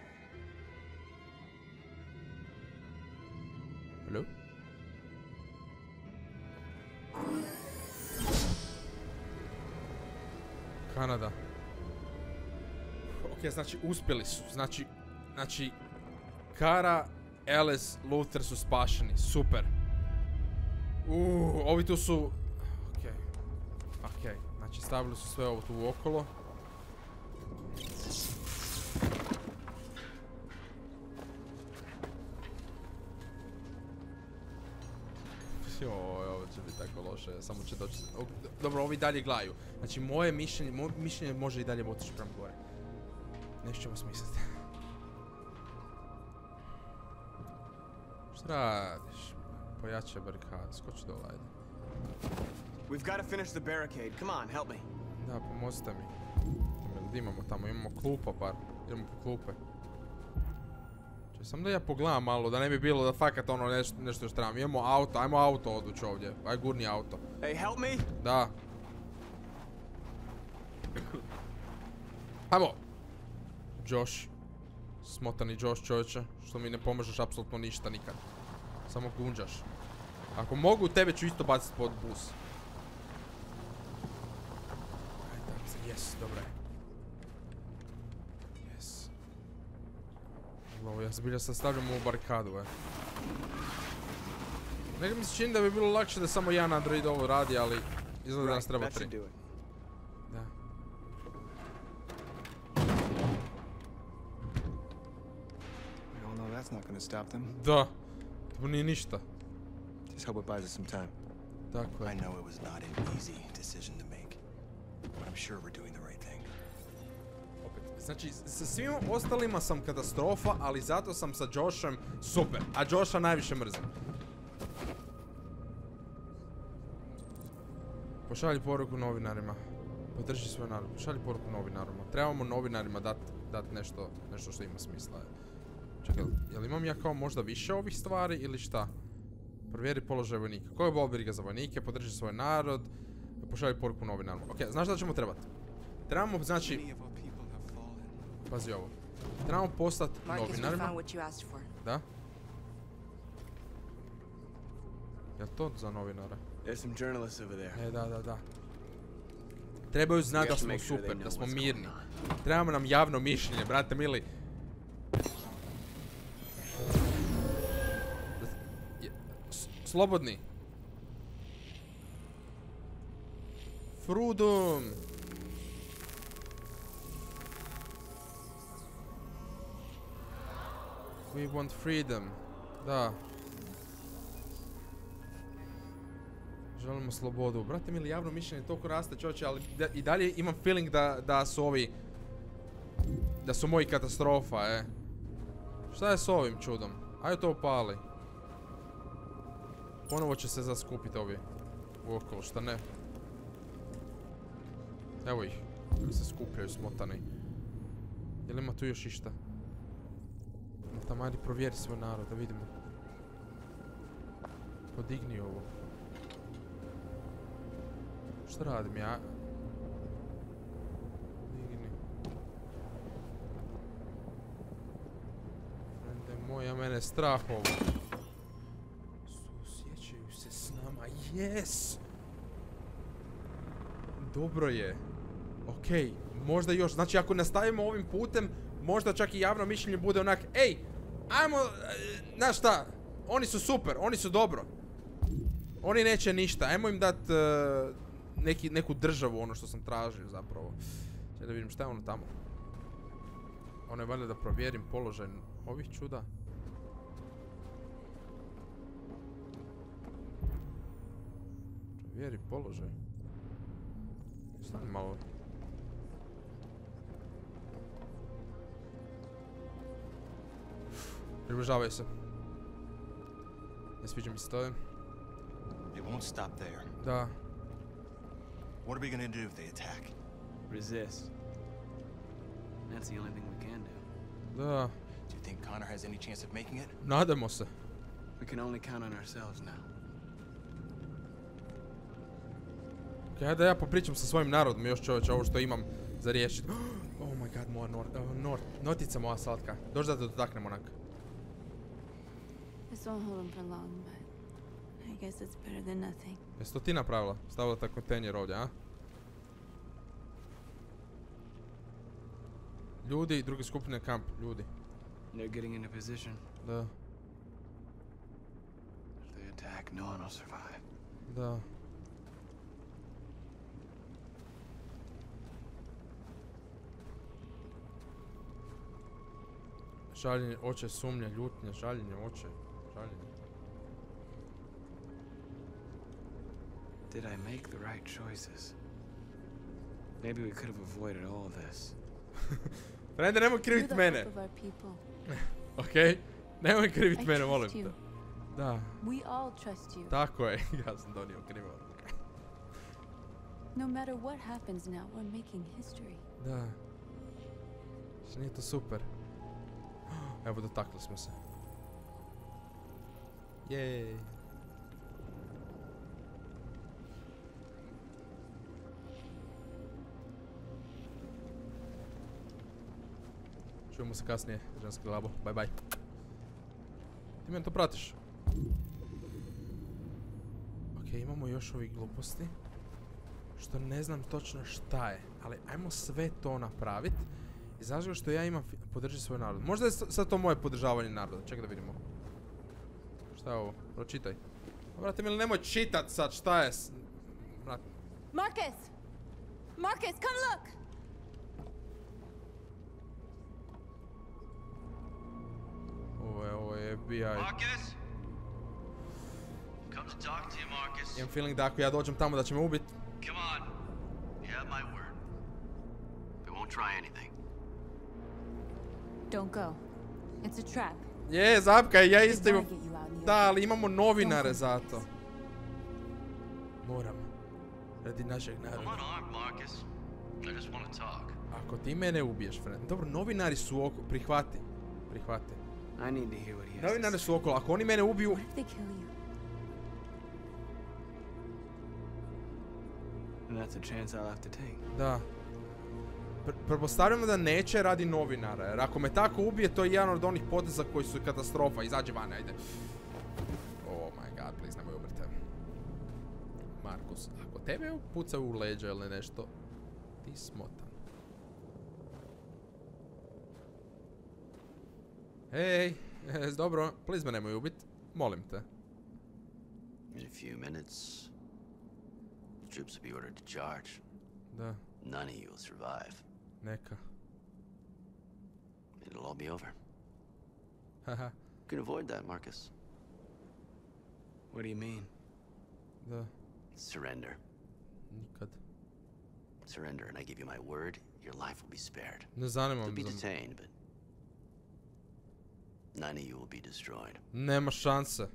Hello? Kanada. Ok, znači uspjeli su, znači... Znači... Kara, Alice, Luther su spašeni, super. Uuu, ovi tu su... Okej. Okej, znači stavili su sve ovo tu okolo. Joj, ovo će biti tako loše, samo će doći... Dobro, ovi dalje glaju. Znači, moje mišljenje, moje mišljenje može i dalje otići prema gore. Nešto ćemo smisliti. Šta radiš? Pojačaj barikade, skoči dole, ajde. We've got to finish the barricade. Come on, help me. Da, pomozite mi. Da imamo tamo, imamo klupa par. Idemo po klupe. Če, sam da ja pogledam malo, da ne bi bilo da fakat ono nešto, nešto još trebam. Imamo auto, ajmo auto odvući ovdje. Aj gurni auto. Hey, help me? Da. Ajmo. Josh. Smotani Josh, čovječe. Što mi ne pomažeš apsolutno ništa nikad. Samo gunđaš. Ako mogu, tebe ću isto baciti pod bus. Yes, dobro je. Yes. Ovo, ja zbilja sad stavljam ovu barikadu, e. Nekaj mi se čini da bi bilo lakše da samo jedan android ovo radi, ali izgleda da nas treba tri. Da. That's not gonna stop them. Da. To nije ništa. Just hope it buys us some time. Tako je. I know it was not an easy decision to make, but I'm sure we're doing the right thing. Opet, znači, sa svim ostalima sam katastrofa, ali zato sam sa Joshem super. A Josha najviše mrzim. Pošalji poruku novinarima. Podrži svoj narod. Pošalji poruku novinarima. Trebamo novinarima dati dat nešto, nešto što ima smisla. Čekaj, jel imam ja kao možda više ovih stvari ili šta? Provjeri položaj vojnika. Koja je bol briga za vojnike? Podrži svoj narod. Pošalji poruku novinarima. Ok, znaš šta ćemo trebati? Trebamo, znači... Pazi ovo. Trebamo postati novinarima. Da? Jel to za novinara? E, da, da, da. Trebaju znati da smo super, da smo mirni. Trebamo nam javno mišljenje, brate mili. Slobodni. Freedom. We want freedom. Da. Želimo slobodu. Brate mili, javno mišljenje toliko raste, čovječe, ali da, i dalje imam feeling da, da su ovi... Da su moji katastrofa, e. Šta je s ovim čudom? Ajde to upali. Ponovo će se zaskupiti ovi u okolo, šta ne? Evo ih, kako se skupljaju smotani. Jel ima tu još išta? Tamo, ajde provjeri svoj narod, da vidimo. Podigni ovo. Šta radim ja? Digni. Frende moja, mene strah ovo. Susjećaju se s nama, yes! Dobro je. Okej, možda još, znači ako nastavimo ovim putem, možda čak i javno mišljenje bude onak, ej, ajmo, znaš šta, oni su super, oni su dobro. Oni neće ništa, ajmo im dat uh, neki, neku državu, ono što sam tražio zapravo. Čekaj da vidim šta je ono tamo. Ono je valjda da provjerim položaj ovih čuda. Provjeri položaj. Stani malo. Približavaj se. Ne sviđa mi se to. It won't stop there. Da. What are we gonna do if they attack? Resist. That's the only thing we can do. Da. Do you think Connor has any chance of making it? Nadamo se. We can only count on ourselves now. Ok, hajde da ja popričam sa svojim narodom još čovječe, ovo što imam za riješiti. Oh my god, moja nor, uh, nor, notica moja slatka. Dođi da te dotaknem onak. This won't hold him for long, but I guess it's better than nothing. Jesi to ti napravila? Stavila taj kontejner ovdje, a? Ljudi, druge skupine kamp, ljudi. They're getting into position. Da. If they attack, no one will survive. Da. Žaljenje, oče, sumnje, ljutnje, žaljenje, oče, žaljenje. Did I make the right choices? Maybe we could have avoided all this. Frende, nemoj krivit mene. Okej? Nemoj krivit mene, molim te. Da. We all trust you. Tako je, ja sam donio krivo. No matter what happens now, we're making history. Da. Što nije to super? Evo, dotakli smo se. Jej. Čujemo se kasnije, ženski labo. Bye bye. Ti meni to pratiš? Ok, imamo još ovih gluposti. Što ne znam točno šta je. Ali ajmo sve to napravit. Iz razloga što ja imam podržati svoj narod. Možda je sad to moje podržavanje naroda. Čekaj da vidimo. Šta je ovo? Pročitaj. Brate mili, nemoj čitat sad, šta je? Brate. Marcus! Marcus, come look! Ovo je, ovo je F B I. Marcus? Come to talk to you, Marcus. Imam feeling da ako ja dođem tamo da će me ubit. Come on. You have my word. We won't try anything. Don't go. It's a trap. Je, zapka je, ja isto imam... Da, ali imamo novinare za to. Moram. Radi našeg naroda. I'm unarmed, Marcus. I just want to talk. Ako ti mene ubiješ, friend. Dobro, novinari su oko... Prihvati. Prihvati. I need to hear what he has. Novinari su okolo. Ako oni mene ubiju... What if they kill you? And that's a chance I'll have to take. Da. Pr Pretpostavljamo da neće radi novinara, jer ako me tako ubije, to je jedan od onih poteza koji su katastrofa. Izađi van, ajde. Oh my god, please, nemoj umrte. Markus, ako tebe pucaju u leđa ili nešto, ti smotan. Hej, dobro, please me nemoj ubit, molim te. In a few minutes, the troops will be ordered to charge. Da. None of you will survive. Neka. It'll all be over. Haha. You can avoid that, Marcus. What do you mean? Da. Surrender. Nikad. Surrender, and I give you my word, your life will be spared. Ne zanima You'll me. be detained, but none of you will be destroyed. Nema šanse.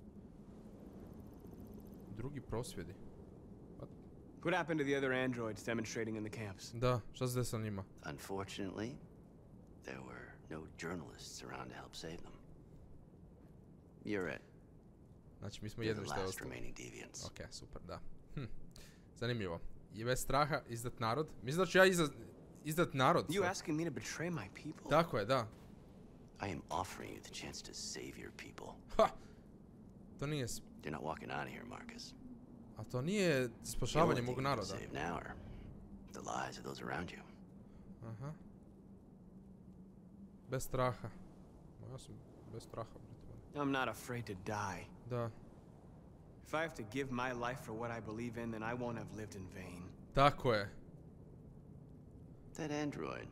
Drugi prosvjedi. What happened to the other androids demonstrating in the camps? Da, šta se desilo njima? Unfortunately, there were no journalists around to help save them. You're it. Znači, mi smo You're jedni the što je last ostalo. remaining deviants. Ok, super, da. Hm. Zanimljivo. I bez straha izdat narod. Mislim da ću ja izdat, izdat narod. You asking me to betray my people? Tako je, da. I am offering you the chance to save your people. Ha! To nije... You're not walking out of here, Marcus. A to nije spašavanje mog naroda. Save now are the lives of those around you. Aha. Bez straha. Ja sam bez straha. I'm not afraid to die. Da. If I have to give my life for what I believe in, then I won't have lived in vain. Tako je. That android.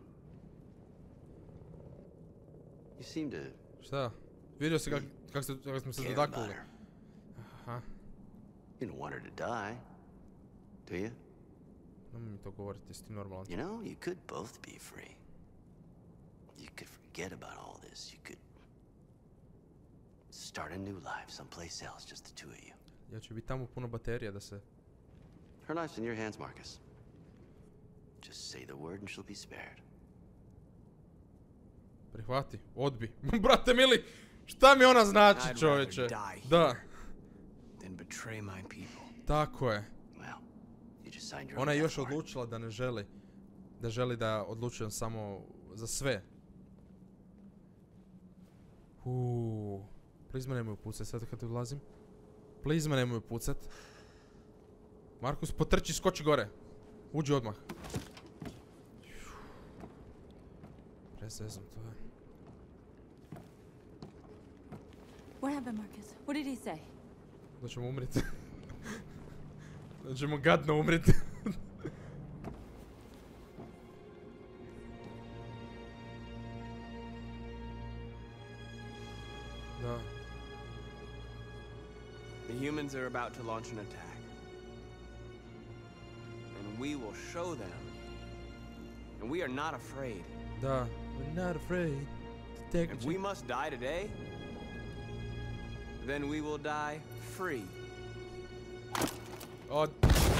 You seem to... Šta? Vidio si kak, kak, ste, kak smo se dotaknuli. Aha. You don't want her to die, do you? Nemoj mi to govoriti, jesi ti normalan. You know, you could both be free. You could forget about all this. You could start a new life someplace else, just the two of you. Ja ću biti tamo puno baterija da se... Her life's in your hands, Marcus. Just say the word and she'll be spared. Prihvati, odbi. Brate mili, šta mi ona znači, čovječe? Da. Than betray my people. Tako je. Well, you just signed your Ona je još odlučila da ne želi. Da želi da odlučujem samo za sve. Uuu. Please me nemoj pucat sad kad odlazim. Please me nemoj pucat. Markus, potrči, skoči gore. Uđi odmah. Prezezam to je. What happened, Marcus? What did he say? Da ćemo umriti. Da ćemo gadno umriti. Da. The humans are about to launch an attack. And we will show them. And we are not afraid. Da. We're not afraid to take a If we must die today, then we will die free. Od...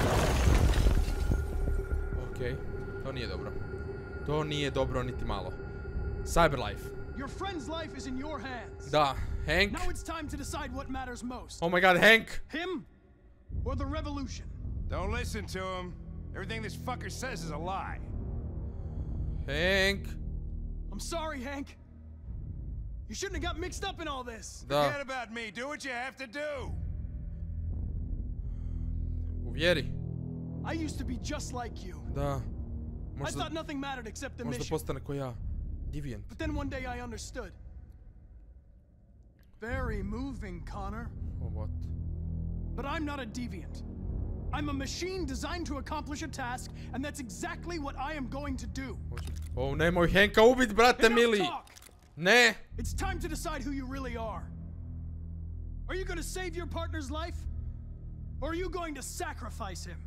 Okej, to nije dobro. To nije dobro niti malo. Cyberlife. Your friend's life is in your hands. Da, Hank. Now it's time to decide what matters most. Oh my god, Hank. Him or the revolution? Don't listen to him. Everything this fucker says is a lie. Hank. I'm sorry, Hank. You shouldn't have got mixed up in all this. Da. Forget about me. Do what you have to do. Uvjeri. I used to be just like you. Da. I Možda, thought nothing mattered except the možda mission. postane ko ja. Deviant. But then one day I understood. Very moving, Connor. Oh, what? But I'm not a deviant. I'm a machine designed to accomplish a task, and that's exactly what I am going to do. Oh, nemoj Hanka ubit, brate Enough mili. talk. Ne. It's time to decide who you really are. Are you going to save your partner's life? Or are you going to sacrifice him?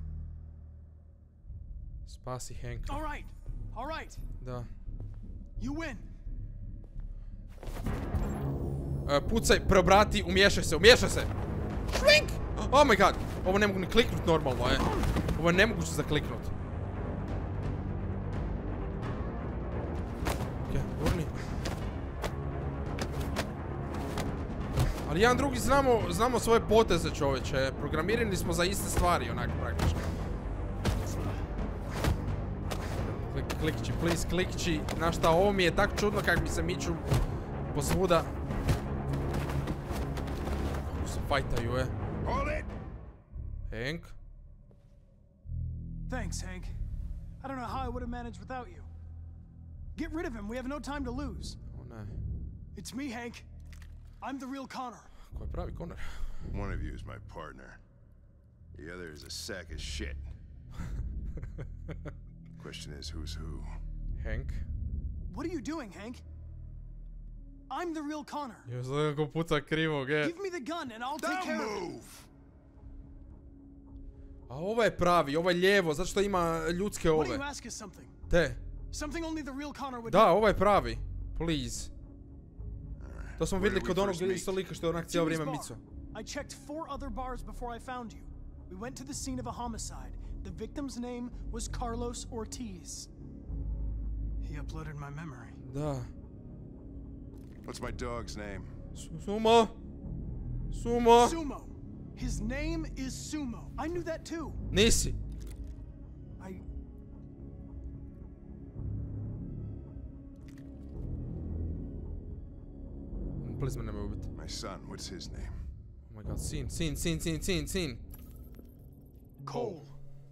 Spasi Hanka. All right. All right. Da. You win. Uh, pucaj, preobrati, umiješaj se, umiješaj se. Švink! Oh my god. Ovo ne mogu ni kliknut normalno, je. Ovo je nemoguće za kliknut. Okej, urni. Ali jedan drugi znamo, znamo svoje poteze, čoveče. Programirani smo za iste stvari, onako praktično. Klik, klikći, please, klikći. Znaš šta, ovo mi je tako čudno kak mi se miču posvuda. Kako se fajtaju, e. Hold it. Hank? Thanks, Hank. I don't know how I would have managed without you. Get rid of him. We have no time to lose. Oh, ne. It's me, Hank. I'm the real Connor. Ko je pravi Connor? One of you is my partner. The other is a sack of shit. Question is, who's who? Hank? What are you doing, Hank? I'm the real Connor. Ja znam kako puca krivog, e. Give me the gun and I'll take care of it. A ovo je pravi, ovo je lijevo, zato što ima ljudske What do ove. you ask us something? Te. Something only the real Connor would Da, do. ovo je pravi. Please. To smo vidjeli kod onog isto lika što je onak cijelo Jimmy's vrijeme bar. mico. I checked four other bars before I found you. We went to the scene of a homicide. The victim's name was Carlos Ortiz. He uploaded my memory. Da. What's my dog's name? Sumo. Sumo. Sumo. His name is Sumo. I knew that too. Nisi. I... Please me nemoj ubiti. My son, what's his name? Oh my god, sin, sin, sin, sin, sin, sin. Cole.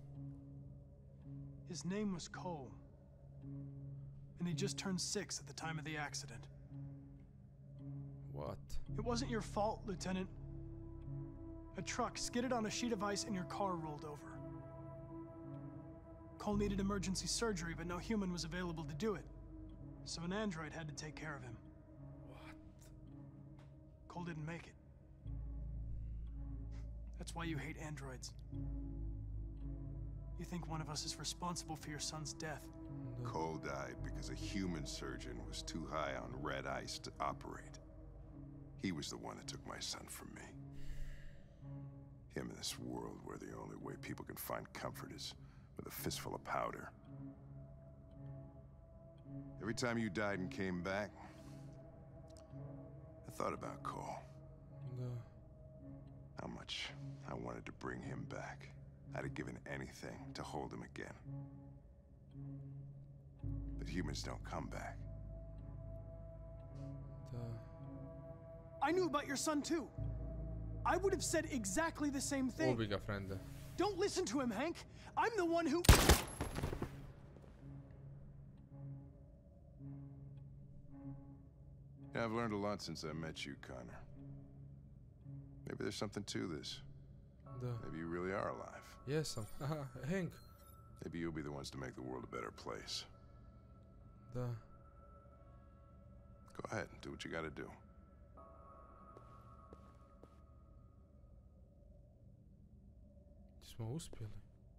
His name was Cole. And he just turned six at the time of the accident. What? It wasn't your fault, Lieutenant. A truck skidded on a sheet of ice and your car rolled over. Cole needed emergency surgery, but no human was available to do it. So an android had to take care of him. What? Cole didn't make it. That's why you hate androids. You think one of us is responsible for your son's death. Cole died because a human surgeon was too high on red ice to operate. He was the one that took my son from me. Him in this world where the only way people can find comfort is with a fistful of powder. Every time you died and came back, I thought about Cole. Da. How much I wanted to bring him back. I'd have given anything to hold him again. But humans don't come back. Da. I knew about your son too. I would have said exactly the same thing. Ubi ga, frende. Don't listen to him, Hank. I'm the one who... Yeah, I've learned a lot since I met you, Connor. Maybe there's something to this. Da. Maybe you really are alive. Jesam. Aha, Hank. Maybe you'll be the ones to make the world a better place. Da. Go ahead, do what you gotta do. Smo uspjeli.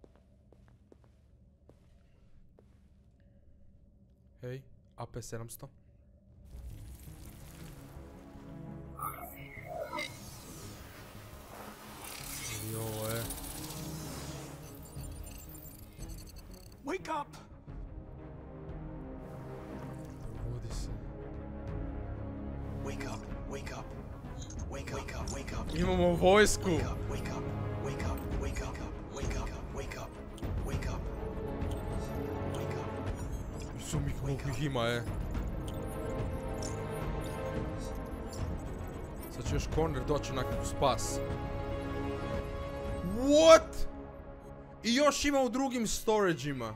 Hej, A P sedamsto. I ovo je. Wake up! Probudi se. Wake up, wake up. Wake up, wake up, wake up. Imamo vojsku. Wake up, wake up, wake up, wake up, wake up, wake up, wake up. Wake up. Su mi koliko ih ima, e. Sad će još Connor doći onak u spas. What? I još ima u drugim storage-ima.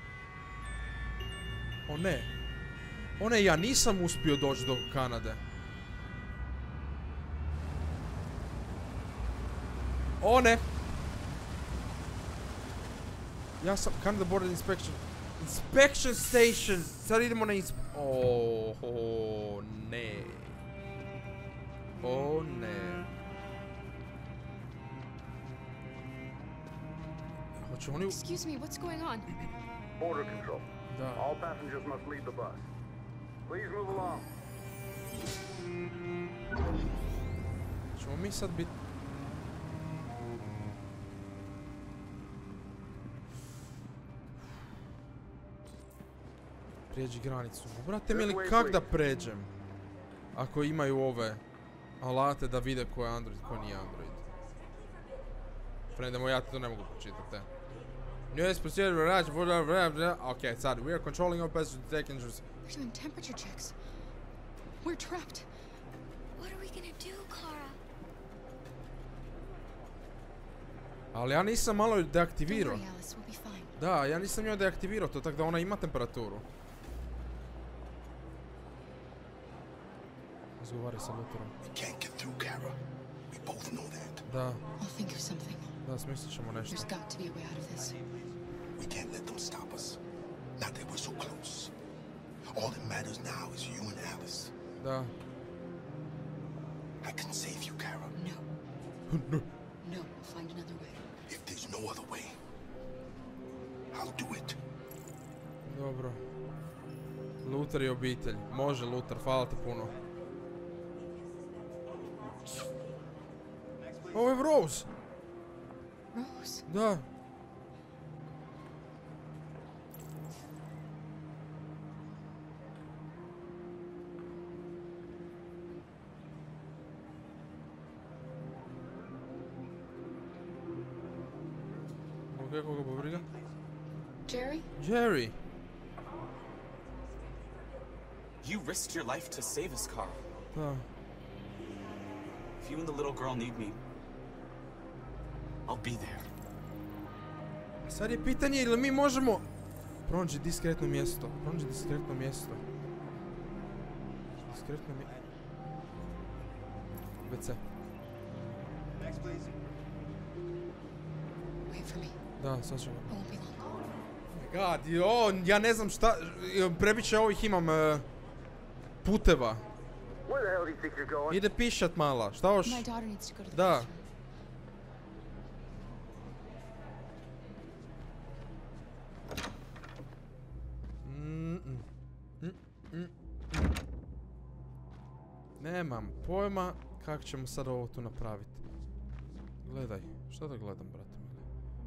O ne. O ne, ja nisam uspio doći do Kanade. O ne. Ja sam... Canada Border Inspection. Inspection Station. Sad idemo na insp... Oh, oh, ne. O ne. Hoće oni... Excuse me, what's going on? Border control. Da. All passengers must leave the bus. Please move along. Ćemo mi sad biti... Prijeđi granicu. Brate mili, kak da pređem? Ako imaju ove alate da vide ko je Android, ko nije Android. Frenemo, ja to ne mogu pročitati. Yes, proceed, relax, okay, sad, we are controlling our passengers to take injuries. They're doing temperature checks. We're trapped. What are we gonna do, Kara? Ali ja nisam malo deaktivirao. Don't worry, Alice, we'll be fine. Da, ja nisam njoj deaktivirao to, tako da ona ima temperaturu. Razgovaraj sa Lutherom. We can't get through, Kara. We both know that. Da. I'll think of something. Da, smislit ćemo nešto. There's got to be a way out of this. We can't let them stop us. Not that we're so close. All that matters now is you and Alice. Da. I can save you, Kara. No. No. No, we'll find another way. If there's no other way, I'll do it. Dobro. Luther i obitelj. Može, Luther, hvala ti puno. Ovo je Rose. Rose? Da. Ok, koga pobriga? Jerry? Jerry. You risked your life to save us, Carl. Da. If you and the little girl need me, I'll be there. Sad je pitanje ili mi možemo... Pronađi diskretno mjesto. Pronađi diskretno mjesto. Diskretno mjesto. ve ce. Next, please. Wait for me. Da, sad ćemo. I won't be long. God, jo, ja ne znam šta... Previše ovih imam... Uh, puteva. Where the hell do you think you're going? Ide pišat mala. Šta hoš? My daughter needs to go to the Da. bathroom. Mm -mm. Mm -mm. Nemam pojma kako ćemo sad ovo tu napraviti. Gledaj, šta da gledam, brate mili?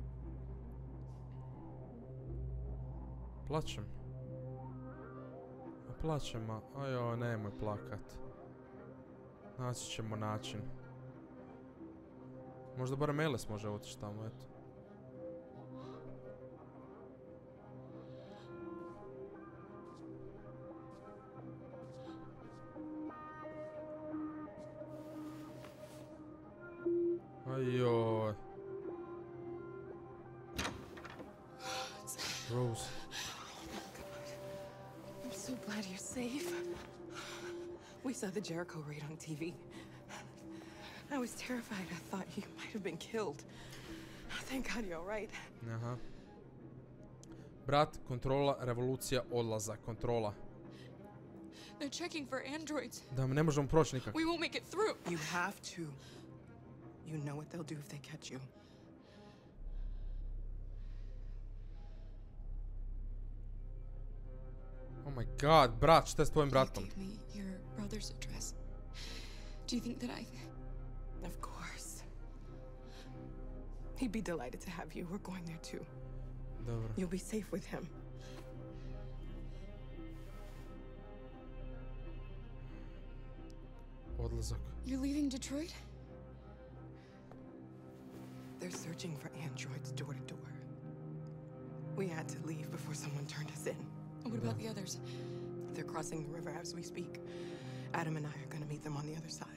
Plačem. A plačem, a ajoj, nemoj plakat. Naći ćemo način. Možda barem Eles može otići tamo, eto. Ajoj. Rose. I'm so glad you're safe. We saw the Jericho raid on T V. I was terrified. I thought you might have been killed. Thank God you're all right. Aha. Brat, kontrola, revolucija, odlazak, kontrola. They're checking for androids. Da, ne možemo proći nikako. We won't make it through. You have to. You know what they'll do if they catch you. Oh my god, brat, šta je s tvojim bratom? Give me your brother's address. Do you think that I... Of course. He'd be delighted to have you. We're going there too. Dobro. You'll be safe with him. Odlazak. You're leaving Detroit? They're searching for androids door to door. We had to leave before someone turned us in. What about the others? They're crossing the river as we speak. Adam and I are going to meet them on the other side.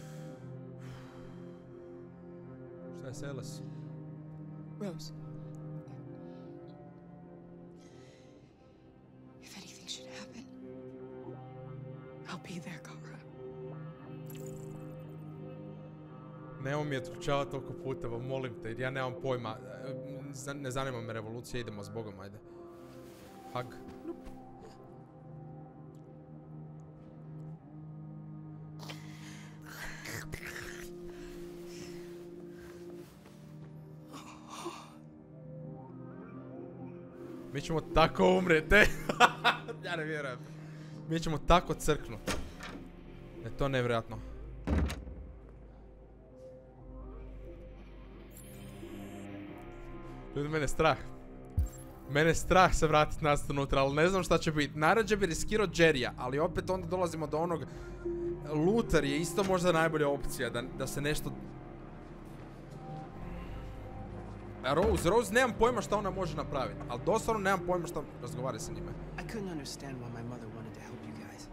Šta je Seles? Rose. If anything should happen, I'll be there, Kara. Nemo mi je tručavati toliko puteva, molim te, jer ja nemam pojma. Ne zanima me revolucija, idemo s Bogom, ajde. Hug. Mi ćemo tako umreti. Ja ne vjerujem. Mi ćemo tako crknuti. Je to nevjerojatno. Ljudi, mene je strah. Mene je strah se vratiti nazad unutra, ali ne znam šta će biti. Najrađe bi riskirao Jerrya, ali opet onda dolazimo do onog... Luther je isto možda najbolja opcija, da, da se nešto... Rose, Rose nemam pojma šta ona može napraviti, ali doslovno nemam pojma šta razgovara sa njime. I couldn't understand why my mother wanted to help you guys.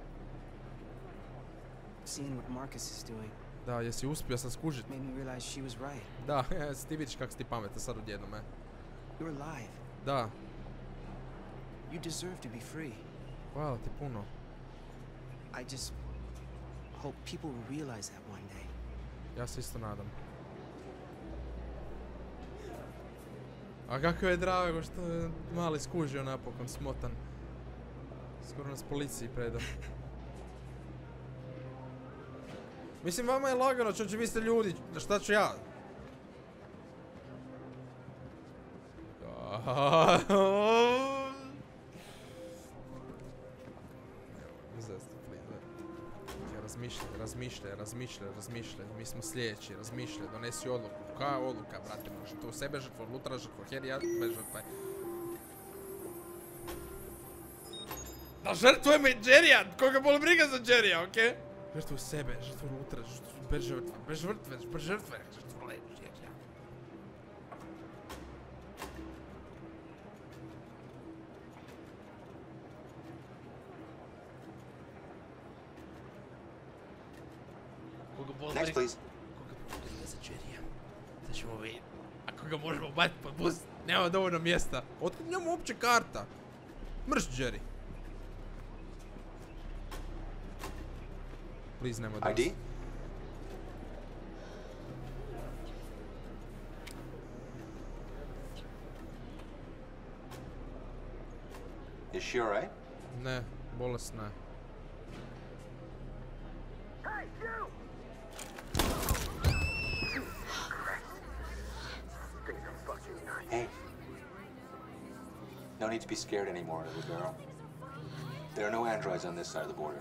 Seeing what Marcus is doing. Da, jesi uspio sam skužiti. Made me realize she was right. Da, ti vidiš kako si ti pametan sad odjednom, e. You're alive. Da. You deserve to be free. Hvala ti puno. I just hope people will realize that one day. Ja se isto nadam. A kako je drago što je mali skužio napokon, smotan. Skoro nas policiji predao. Mislim, vama je lagano, čoče, vi ste ljudi, šta ću ja? Razmišljaj, razmišljaj, razmišljaj, razmišljaj, mi smo sljedeći, razmišljaj, donesi odluku. Koja je odluka, brate, može to sebe žrtvo, Lutra žrtvo, Harry, bez žrtve. Da žrtvujemo i Jerrya, koga boli briga za Jerrya, okej? Žrtvuj sebe, žrtvuj Lutra, bez žrtve, bez žrtve, bez žrtve, žrtvuj Jerrya. Next, please. Sad ćemo vidjeti. Ako ga možemo baciti pod bus, nema dovoljno mjesta. Otkud njemu uopće karta? Mrš, Jerry. Please, nemoj da... I D? Is she alright? Ne, bolesna je. Hey, you! Hey. No need to be scared anymore, little girl. There are no androids on this side of the border.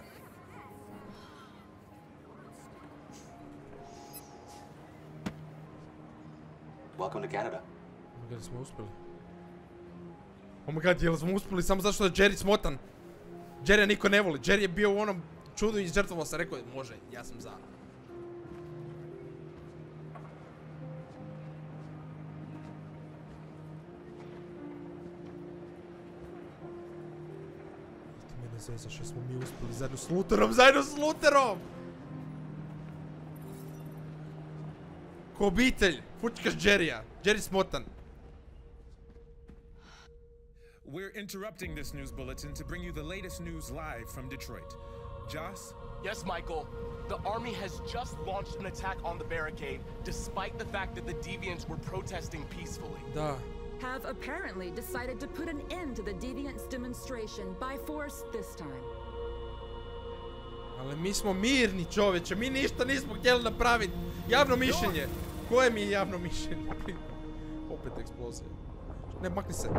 Welcome to Canada. Oh my god, smo uspjeli. Oh my god, jel smo uspjeli samo zato što je Jerry smotan? Jerry niko ne voli. Jerry je bio u onom čudu i žrtvovao se, rekao je, može, ja sam za. Ti mene zezaš, što smo mi uspjeli zajedno s Lutherom, zajedno s Lutherom! Ko obitelj, fučkaš Jerrya, Jerry smotan. We're interrupting this news bulletin to bring you the latest news live from Detroit. Joss, Yes, Michael. The army has just launched an attack on the barricade, despite the fact that the Deviants were protesting peacefully. Da. Have apparently decided to put an end to the Deviants demonstration by force this time. Ali mi smo mirni, čovječe, mi ništa nismo htjeli napraviti. Javno mišljenje. Koje mi je javno mišljenje? Opet eksplozija. Ne, makni se.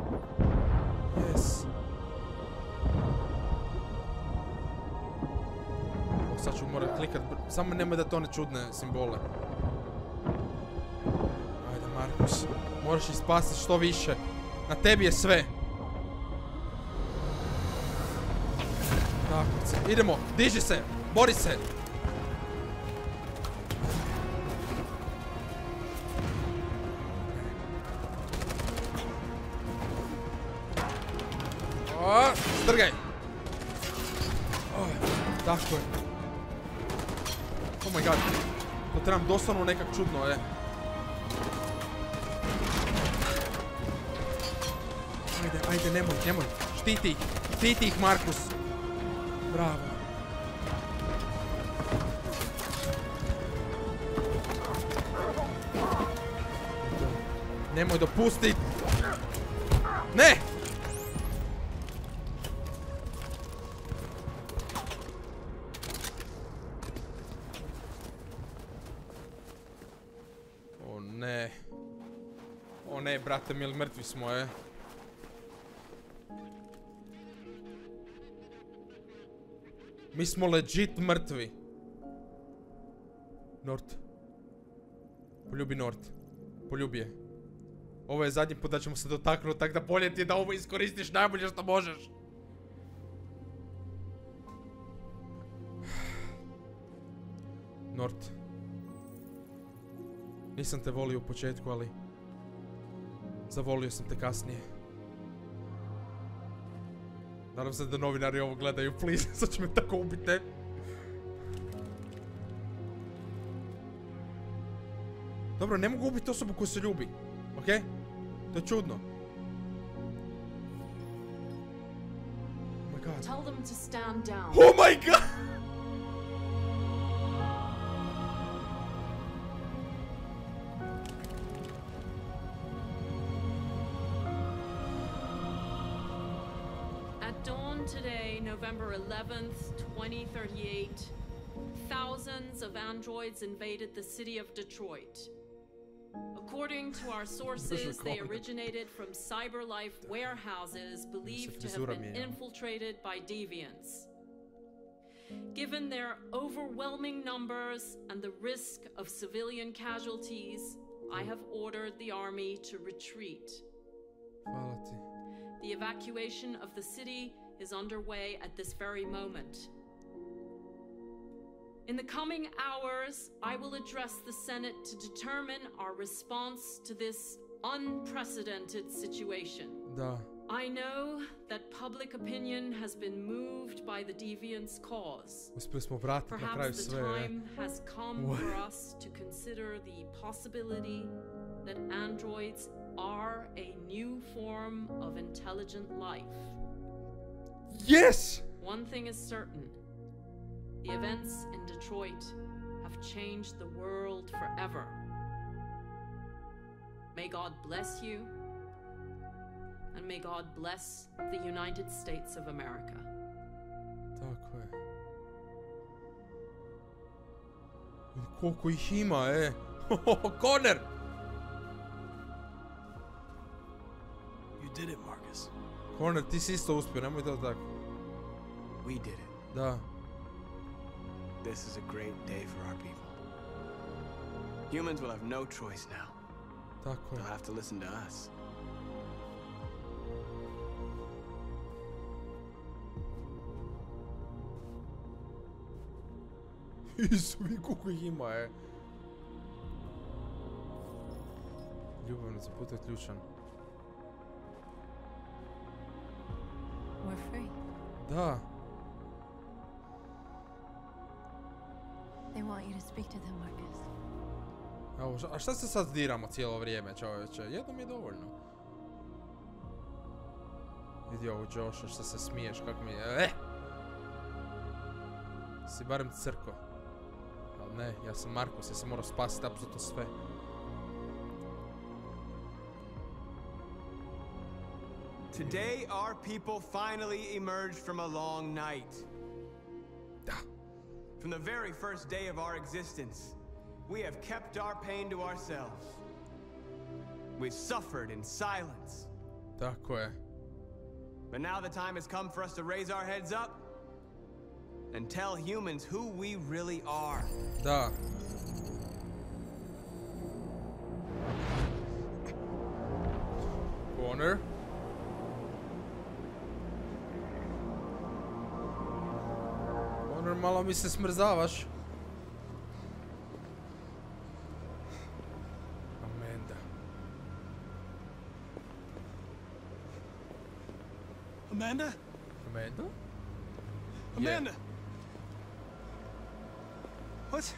Yes. O, sad ću morat klikat. Samo nemoj da to ne čudne simbole. Ajde, Markus. Moraš ih spasiti što više. Na tebi je sve. Tako, idemo, diži se, bori se. O, strgaj. O, tako je. Oh my god. To trebam doslovno nekak čudno, je. Ajde, ajde, nemoj, nemoj. Štiti ih, štiti ih, Markus. Bravo. Nemoj dopustit. Ne! O ne. O ne, brate mili, mrtvi smo, je. Mi smo legit mrtvi. Nort. Poljubi Nort. Poljubi je. Ovo je zadnji put da ćemo se dotaknuti, tak da bolje ti je da ovo iskoristiš najbolje što možeš. Nort. Nisam te volio u početku, ali zavolio sam te kasnije. Nadam se da novinari ovo gledaju, please, sad će me tako ubiti, ne? Dobro, ne mogu ubiti osobu koju se ljubi, okej? To je čudno. Oh my god. Tell them to stand down. Oh my god! Today, November eleventh, twenty thirty-eight, thousands of androids invaded the city of Detroit. According to our sources, they originated from CyberLife warehouses believed to have been infiltrated by deviants. Given their overwhelming numbers and the risk of civilian casualties, I have ordered the army to retreat. The evacuation of the city is underway at this very moment. In the coming hours, I will address the Senate to determine our response to this unprecedented situation. Da. I know that public opinion has been moved by the Deviants' cause. Perhaps the time has come What? for us to consider the possibility that androids are a new form of intelligent life. Yes! One thing is certain. The events in Detroit have changed the world forever. May God bless you, and may God bless the United States of America. Tako je. Koliko ih ima, e? Connor! You did it, Marcus. Connor, ti si isto uspio, nemoj to tako. We did it. Da. This is a great day for our people. Humans will have no choice now. Tako je. They'll have to listen to us. Isu, vi koliko ih ima, e. Ljubavnica, put je ključan. We're free. Da. They want you to speak to them, Marcus. Evo, a šta se sad diramo cijelo vrijeme, čovječe? Jednom je dovoljno. Vidi ovo Josha, šta se smiješ, kak mi je... Eh! Si barem crko. Ali ne, ja sam Markus, ja sam morao spasiti apsolutno sve. Today, our people finally emerged from a long night. From the very first day of our existence, we have kept our pain to ourselves. We've suffered in silence. Tako je. But now the time has come for us to raise our heads up and tell humans who we really are. Da. Connor. Connor, malo mi se smrzavaš. Amanda. Amanda? Amanda? Amanda! What?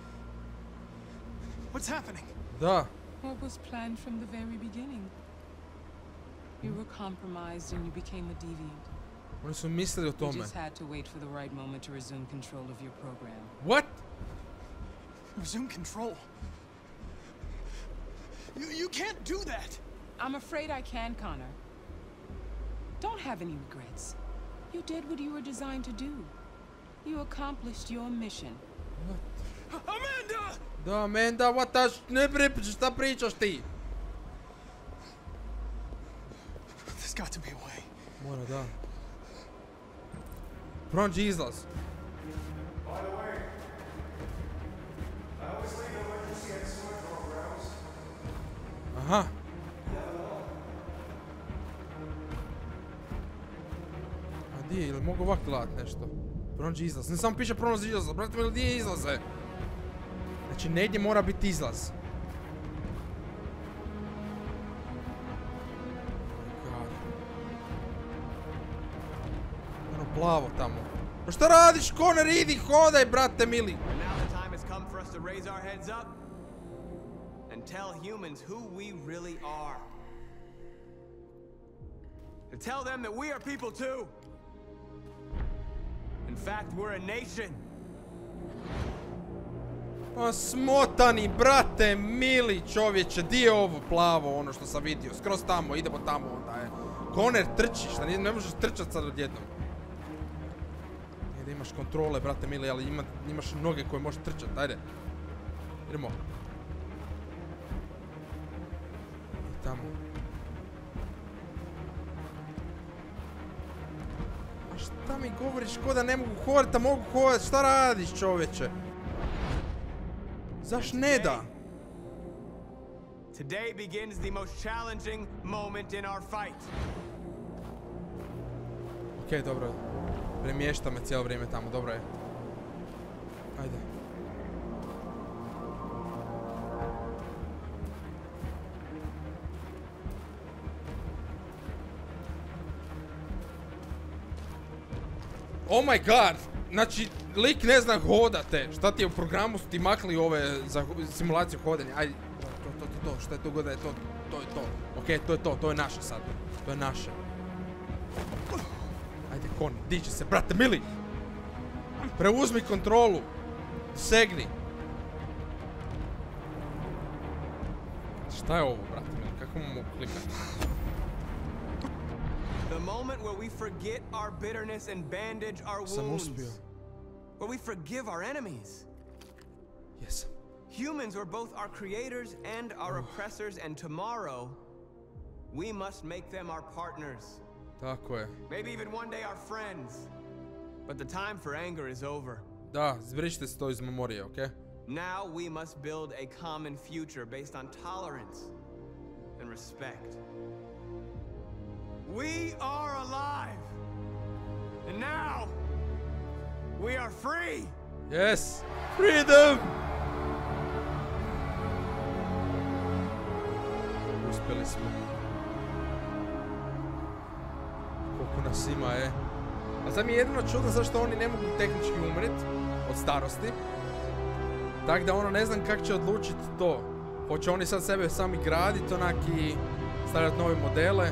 What's happening? Da. What was planned from the very beginning? You were compromised and you became a deviant. Oni su mislili o You tome. just had to wait for the right moment to resume control of your program. What? Resume control? You, you can't do that! I'm afraid I can, Connor. Don't have any regrets. You did what you were designed to do. You accomplished your mission. Amanda! Da, Amanda, what the sh... Ne pri... šta pričaš ti? There's got to be a way. Mora, da. Pronađi izlaz. By the way, I always leave emergency at sewer programs. Aha. A di je, ili mogu ovak gledat nešto? Pronađi izlaz. Ne samo piše pronađi izlaz, brate mi, gdje je izlaze? Znači, negdje mora biti izlaz. Ono plavo tamo. Pa šta radiš, Connor? Idi, hodaj, brate mili. And now the time has come for us to raise our heads up and tell humans who we really are. To tell them that we are people too. In fact, we're a nation. Pa smotani, brate, mili čovječe, di je ovo plavo, ono što sam vidio, skroz tamo, idemo tamo onda je. Connor, trčiš, da ne možeš trčat sad odjednom. Nije da imaš kontrole, brate mili, ali ima, imaš noge koje možeš trčat, ajde. Idemo. I tamo. A šta mi govoriš, ko da ne mogu hodati, a mogu hodati, šta radiš čovječe? Zaš ne da? Today begins the most challenging moment in our fight. Okej, okay, dobro. Premješta me cijelo vrijeme tamo, dobro je. Ajde. Oh my god! Znači, lik ne zna hodate. Šta ti je u programu, su ti makli ove za simulaciju hodanja. Ajde, to, to, to, to, šta je to god da je to, to je to. Okej, okay, to je to, to je naše sad. To je naše. Ajde, Connor, diži se, brate mili! Preuzmi kontrolu. Segni. Šta je ovo, brate mili? Kako mu mogu klikati? The moment where we forget our bitterness and bandage our wounds. Where we forgive our enemies. Yes. Humans were both our creators and our oppressors, and tomorrow we must make them our partners. Tako je. Maybe even one day our friends. But the time for anger is over. Da, zbrišite se to iz memorije, okej? Okay? Now we must build a common future based on tolerance and respect. We are alive. And now we are free. Yes. Freedom. Uspjeli smo. Koliko nas ima, je. A sad mi je jedino čudno zašto oni ne mogu tehnički umret od starosti. Tako da ono ne znam kako će odlučiti to. Hoće oni sad sebe sami graditi onak i stavljati nove modele.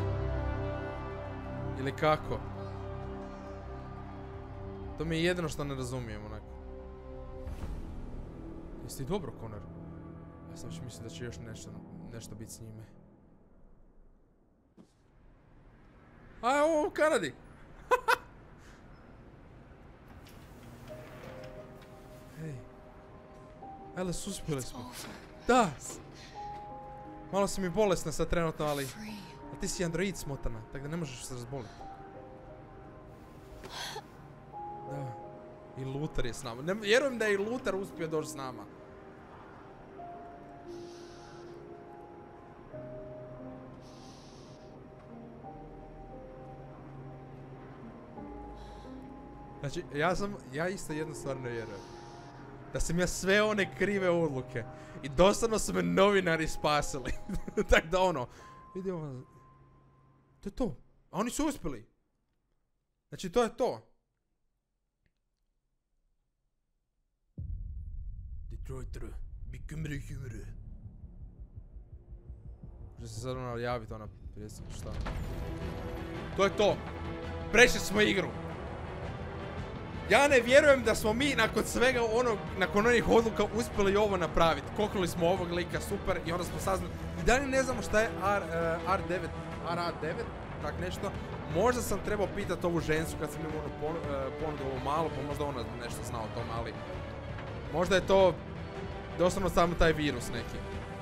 Ili kako? To mi je jedino što ne razumijem onak. Jesi ti dobro, Connor? Ja sam već mislim da će još nešto, nešto biti s njime. A, ovo u Kanadi! Hej. Ele, suspili smo. Da! Malo si mi bolesna sad trenutno, ali... A ti si android smotana, tako da ne možeš se razboliti. Da. I Luther je s nama. Ne vjerujem da je i Luther uspio doći s nama. Znači, ja sam, ja isto jednu stvar ne vjerujem. Da sam ja sve one krive odluke. I doslovno su me novinari spasili. Tako da ono, vidi ovo. To je to. A oni su uspjeli. Znači, to je to. Detroiter, bekymre humre. Može se sad ono javiti ona predsjednik, šta? To je to. Prešli smo igru. Ja ne vjerujem da smo mi nakon svega onog, nakon onih odluka uspjeli ovo napraviti. Koknuli smo ovog lika, super, i onda smo saznali. I dalje ne znamo šta je R, uh, R devet, R A devet, tak nešto. Možda sam trebao pitati ovu žensku kad sam imao pon, uh, ponudu ovo malo, pa možda ona nešto zna o tome, ali... Možda je to doslovno samo taj virus neki.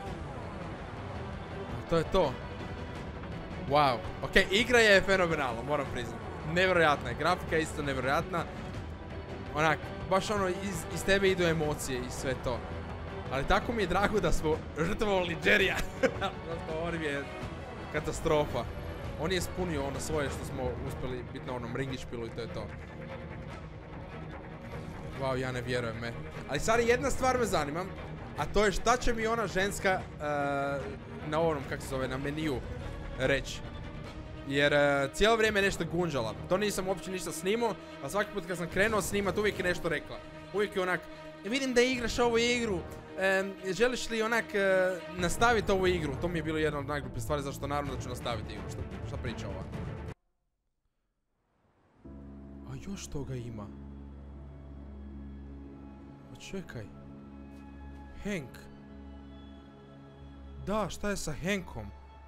To je to. Wow. Ok, igra je fenomenalna, moram priznati. Nevjerojatna je, grafika je isto nevjerojatna. Onak, baš ono, iz, iz tebe idu emocije i sve to. Ali tako mi je drago da smo žrtvovali Jerrya. Zato on je katastrofa. On je ispunio ono svoje što smo uspjeli biti na onom ringišpilu i to je to. Wow, ja ne vjerujem me. Ali sad jedna stvar me zanima, a to je šta će mi ona ženska uh, na onom, kako se zove, na meniju reći. Jer uh, cijelo vrijeme je nešto gunđala. To nisam uopće ništa snimao, a svaki put kad sam krenuo snimat uvijek je nešto rekla. Uvijek je onak, vidim da igraš ovu igru, e, želiš li onak e, nastaviti ovu igru? To mi je bilo jedna od najglupih stvari, zašto naravno da ću nastaviti igru. Šta, šta priča ova? A još toga ima. A čekaj. Hank. Da, šta je sa Hankom?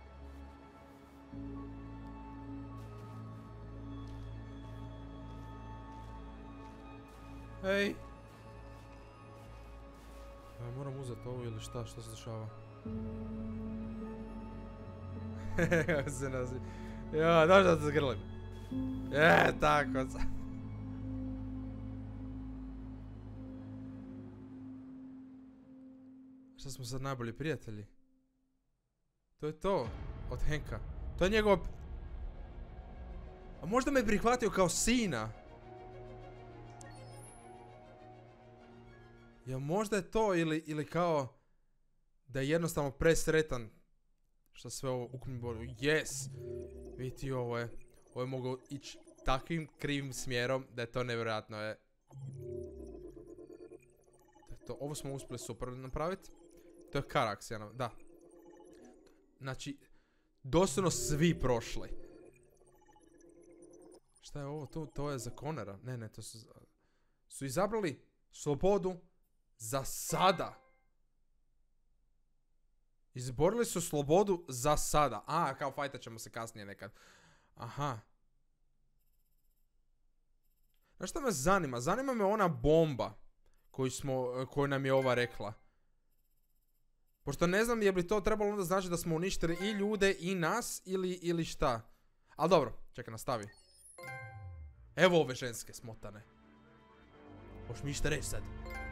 Hej. Ja moram uzeti ovo ili šta, šta se dešava? Kako se naziv... Ja, daš da te zgrlim. E, tako sad. Šta smo sad najbolji prijatelji? To je to. Od Hanka. To je njegov... A možda me prihvatio kao sina. Ja, možda je to ili, ili kao da je jednostavno presretan što sve ovo ukupno boli. Yes! Vidite, ovo je, ovo je moglo ići takvim krivim smjerom da je to nevjerojatno. Je. To, ovo smo uspjeli super napraviti. To je Karax, ja, da. Znači, doslovno svi prošli. Šta je ovo? To, to je za Connora. Ne, ne, to su... Su izabrali slobodu za sada. Izborili su slobodu za sada. A, kao fajtat ćemo se kasnije nekad. Aha. Znaš šta me zanima? Zanima me ona bomba koju, smo, koju nam je ova rekla. Pošto ne znam je li to trebalo onda znači da smo uništili i ljude i nas ili, ili šta. Ali dobro, čekaj, nastavi. Evo ove ženske smotane. Hoš mi išta reći sad?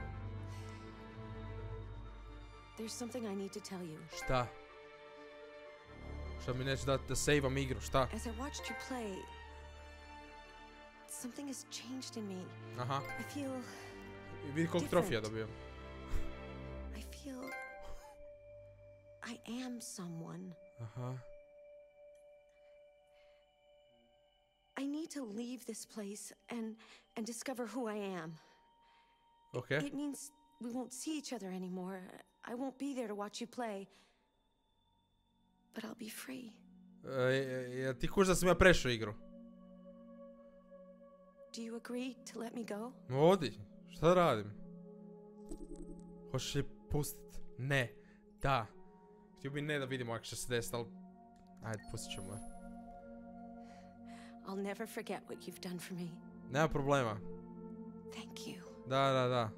There's something I need to tell you. Šta? Šta mi neće da te save-am igru, šta? As I watched you play, something has changed in me. Aha. I feel I vidi koliko trofija dobio. I feel I am someone. Aha. I need to leave this place and and discover who I am. Okay. It means we won't see each other anymore. I won't be there to watch you play. But I'll be free. E, ti kuš da sam ja prešao igru? Do you agree to let me go? Odi, šta da radim? Hoćeš li pustit? Ne. Da. Htio bi ne da vidimo ako će se desiti, ali... Ajde, pustit ćemo je. I'll never forget what you've done for me. Nema problema. Thank you. Da, da, da.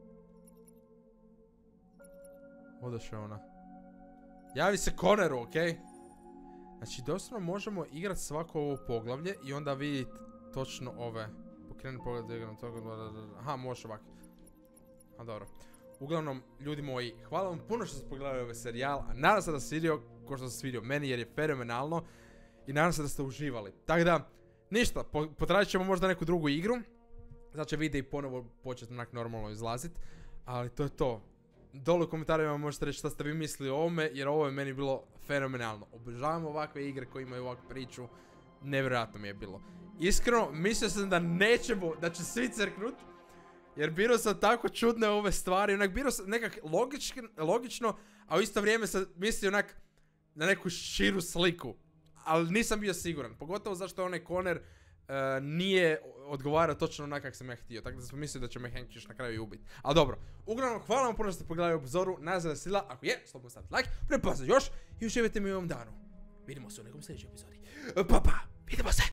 Odošla ona. Javi se Connoru, okej? Okay? Znači, doslovno možemo igrat svako ovo poglavlje i onda vidjeti točno ove. Pokreni pogled da igram toga. Aha, možeš ovak. A dobro. Uglavnom, ljudi moji, hvala vam puno što ste pogledali ovaj serijal, a nadam se da se vidio ko što se svidio meni jer je fenomenalno i nadam se da ste uživali. Tako da, ništa, po, potražit ćemo možda neku drugu igru, znači će videi ponovo početi onak normalno izlazit, ali to je to. Dole u komentarima možete reći šta ste vi mislili o ovome, jer ovo je meni bilo fenomenalno. Obožavam ovakve igre koje imaju ovakvu priču, nevjerojatno mi je bilo. Iskreno, mislio sam da nećemo, da će svi crknut, jer biro sam tako čudne ove stvari, onak biro sam nekak logički, logično, a u isto vrijeme sam mislio onak na neku širu sliku. Ali nisam bio siguran, pogotovo zašto onaj Connor uh, nije odgovarao točno onak kak sam ja htio, tako da sam mislio da će me Hank još na kraju i ubiti. Ali dobro, uglavnom hvala vam puno što ste pogledali u obzoru, nazad da sila, ako je, slobodno stavite like, prepazite još i uživajte mi u ovom danu. Vidimo se u nekom sljedećoj epizodi. Pa pa, vidimo se!